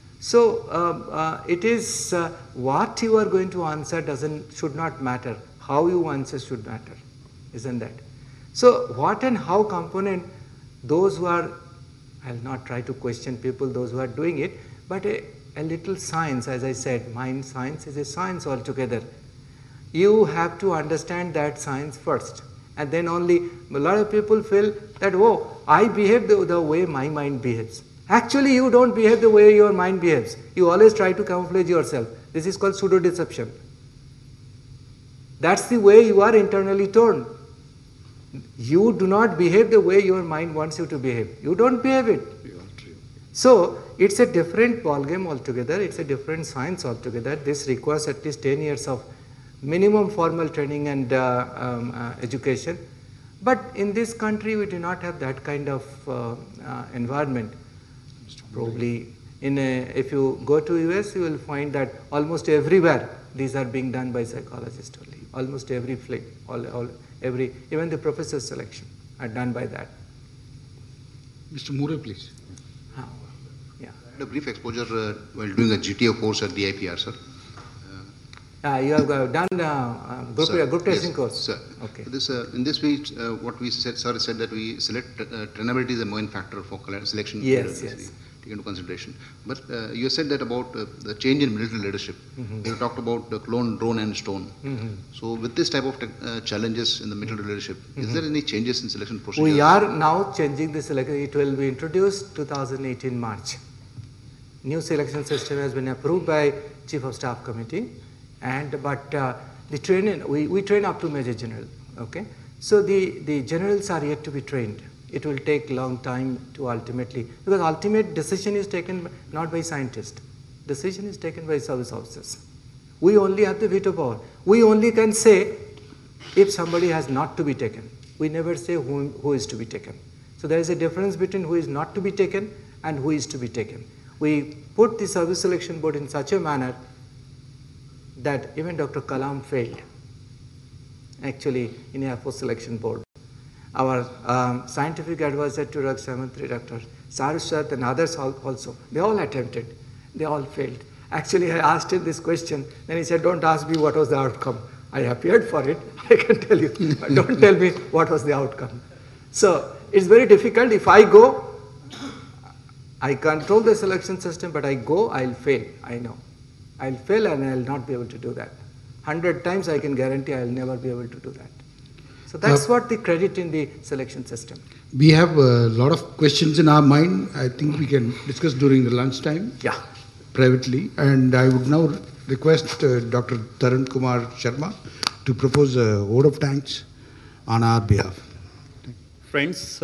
So it is what you are going to answer should not matter. How you answer should matter, isn't that? So what and how component, those who are, I'll not try to question people, those who are doing it, but a little science, as I said, mind science is a science altogether. You have to understand that science first, and then only a lot of people feel that, oh, I behave the way my mind behaves. Actually, you don't behave the way your mind behaves. You always try to camouflage yourself. This is called pseudo-deception. That's the way you are internally torn. You do not behave the way your mind wants you to behave. You don't behave it. So, it's a different ballgame altogether. It's a different science altogether. This requires at least 10 years of minimum formal training and education. But in this country, we do not have that kind of environment. Probably, if you go to US, you will find that almost everywhere these are being done by psychologists only. Almost every flick, even the professor's selection are done by that. Mr. Moore, please. Yeah. I had a brief exposure while doing a GTO course at the IPR, sir. You have done group testing course? Sir. Okay. In this way, what we said, sir, said that we select trainability is the main factor for selection. Yes. Take into consideration. But you said that about the change in military leadership. You talked about the clone, drone, and stone. So, with this type of challenges in the military leadership, is there any changes in selection procedures? We are now changing the selection. It will be introduced 2018 March. New selection system has been approved by Chief of Staff Committee. But the training, we train up to Major General, okay? So the generals are yet to be trained. It will take long time to ultimately, because ultimate decision is taken not by scientists. Decision is taken by service officers. We only have the veto power. We only can say if somebody has not to be taken. We never say who is to be taken. So there is a difference between who is not to be taken and who is to be taken. We put the service selection board in such a manner that even Dr. Kalam failed, actually, in Air Force Selection Board. Our scientific advisor to Raksha Mantri, Dr. Saraswat and others also, they all attempted, they all failed. Actually, I asked him this question, then he said, don't ask me what was the outcome. I appeared for it, I can tell you, but don't tell me what was the outcome. So, it's very difficult. If I go, I control the selection system, but I go, I'll fail, I know. I'll fail and I'll not be able to do that. 100 times I can guarantee I'll never be able to do that. So that's what the credit in the selection system. We have a lot of questions in our mind. I think we can discuss during the lunchtime. Yeah. Privately. And I would now request Dr. Tarun Kumar Sharma to propose a vote of thanks on our behalf. Friends,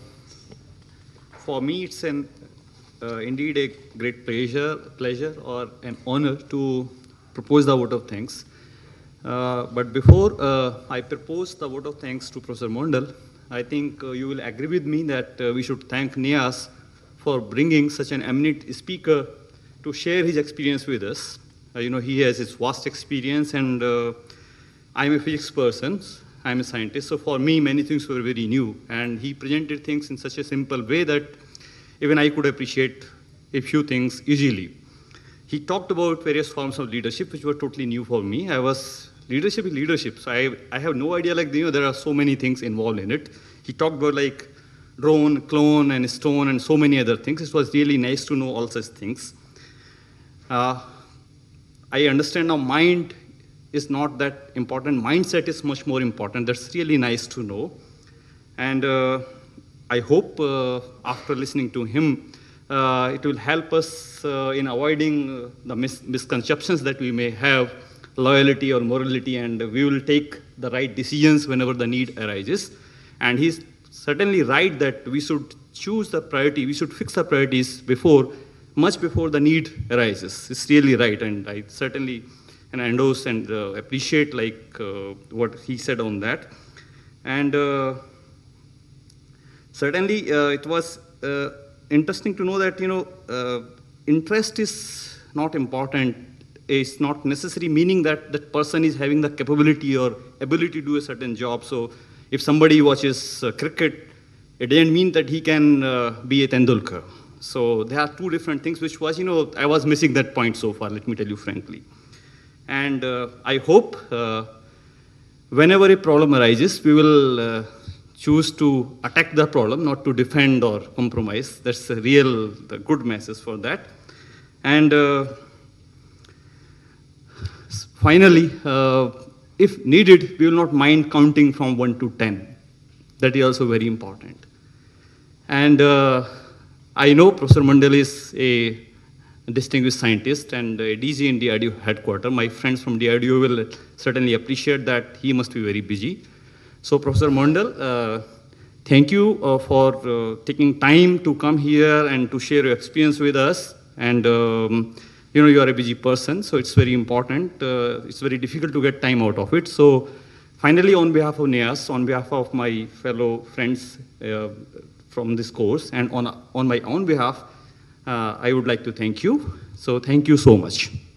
for me it's indeed a great pleasure or an honor to propose the vote of thanks. But before I propose the vote of thanks to Professor Mondal, I think you will agree with me that we should thank NIAS for bringing such an eminent speaker to share his experience with us. He has his vast experience, and I'm a physics person, I'm a scientist, so for me many things were very new, and he presented things in such a simple way that even I could appreciate a few things easily. He talked about various forms of leadership, which were totally new for me. Leadership is leadership. So I have no idea, there are so many things involved in it. He talked about drone, clone, and stone, and so many other things. It was really nice to know all such things. I understand now mind is not that important. Mindset is much more important. That's really nice to know. And I hope after listening to him, it will help us in avoiding the misconceptions that we may have, loyalty or morality, and we will take the right decisions whenever the need arises. And he's certainly right that we should choose the priority, we should fix the priorities much before the need arises. It's really right, and I certainly endorse and appreciate what he said on that. And certainly it was interesting to know that interest is not important. It's not necessary meaning that that person is having the capability or ability to do a certain job. So if somebody watches cricket, it doesn't mean that he can be a Tendulkar. So there are two different things, which was, I was missing that point so far, let me tell you frankly. And I hope whenever a problem arises, we will choose to attack the problem, not to defend or compromise. That's the good message for that. And finally, if needed, we will not mind counting from 1 to 10. That is also very important. And I know Professor Mandal is a distinguished scientist and a DG in DRDO headquarters. My friends from DRDO will certainly appreciate that he must be very busy. So Professor Mandal, thank you for taking time to come here and to share your experience with us. And you are a busy person, so it's very important. It's very difficult to get time out of it. So finally, on behalf of NIAS, on behalf of my fellow friends from this course, and on my own behalf, I would like to thank you. So thank you so much.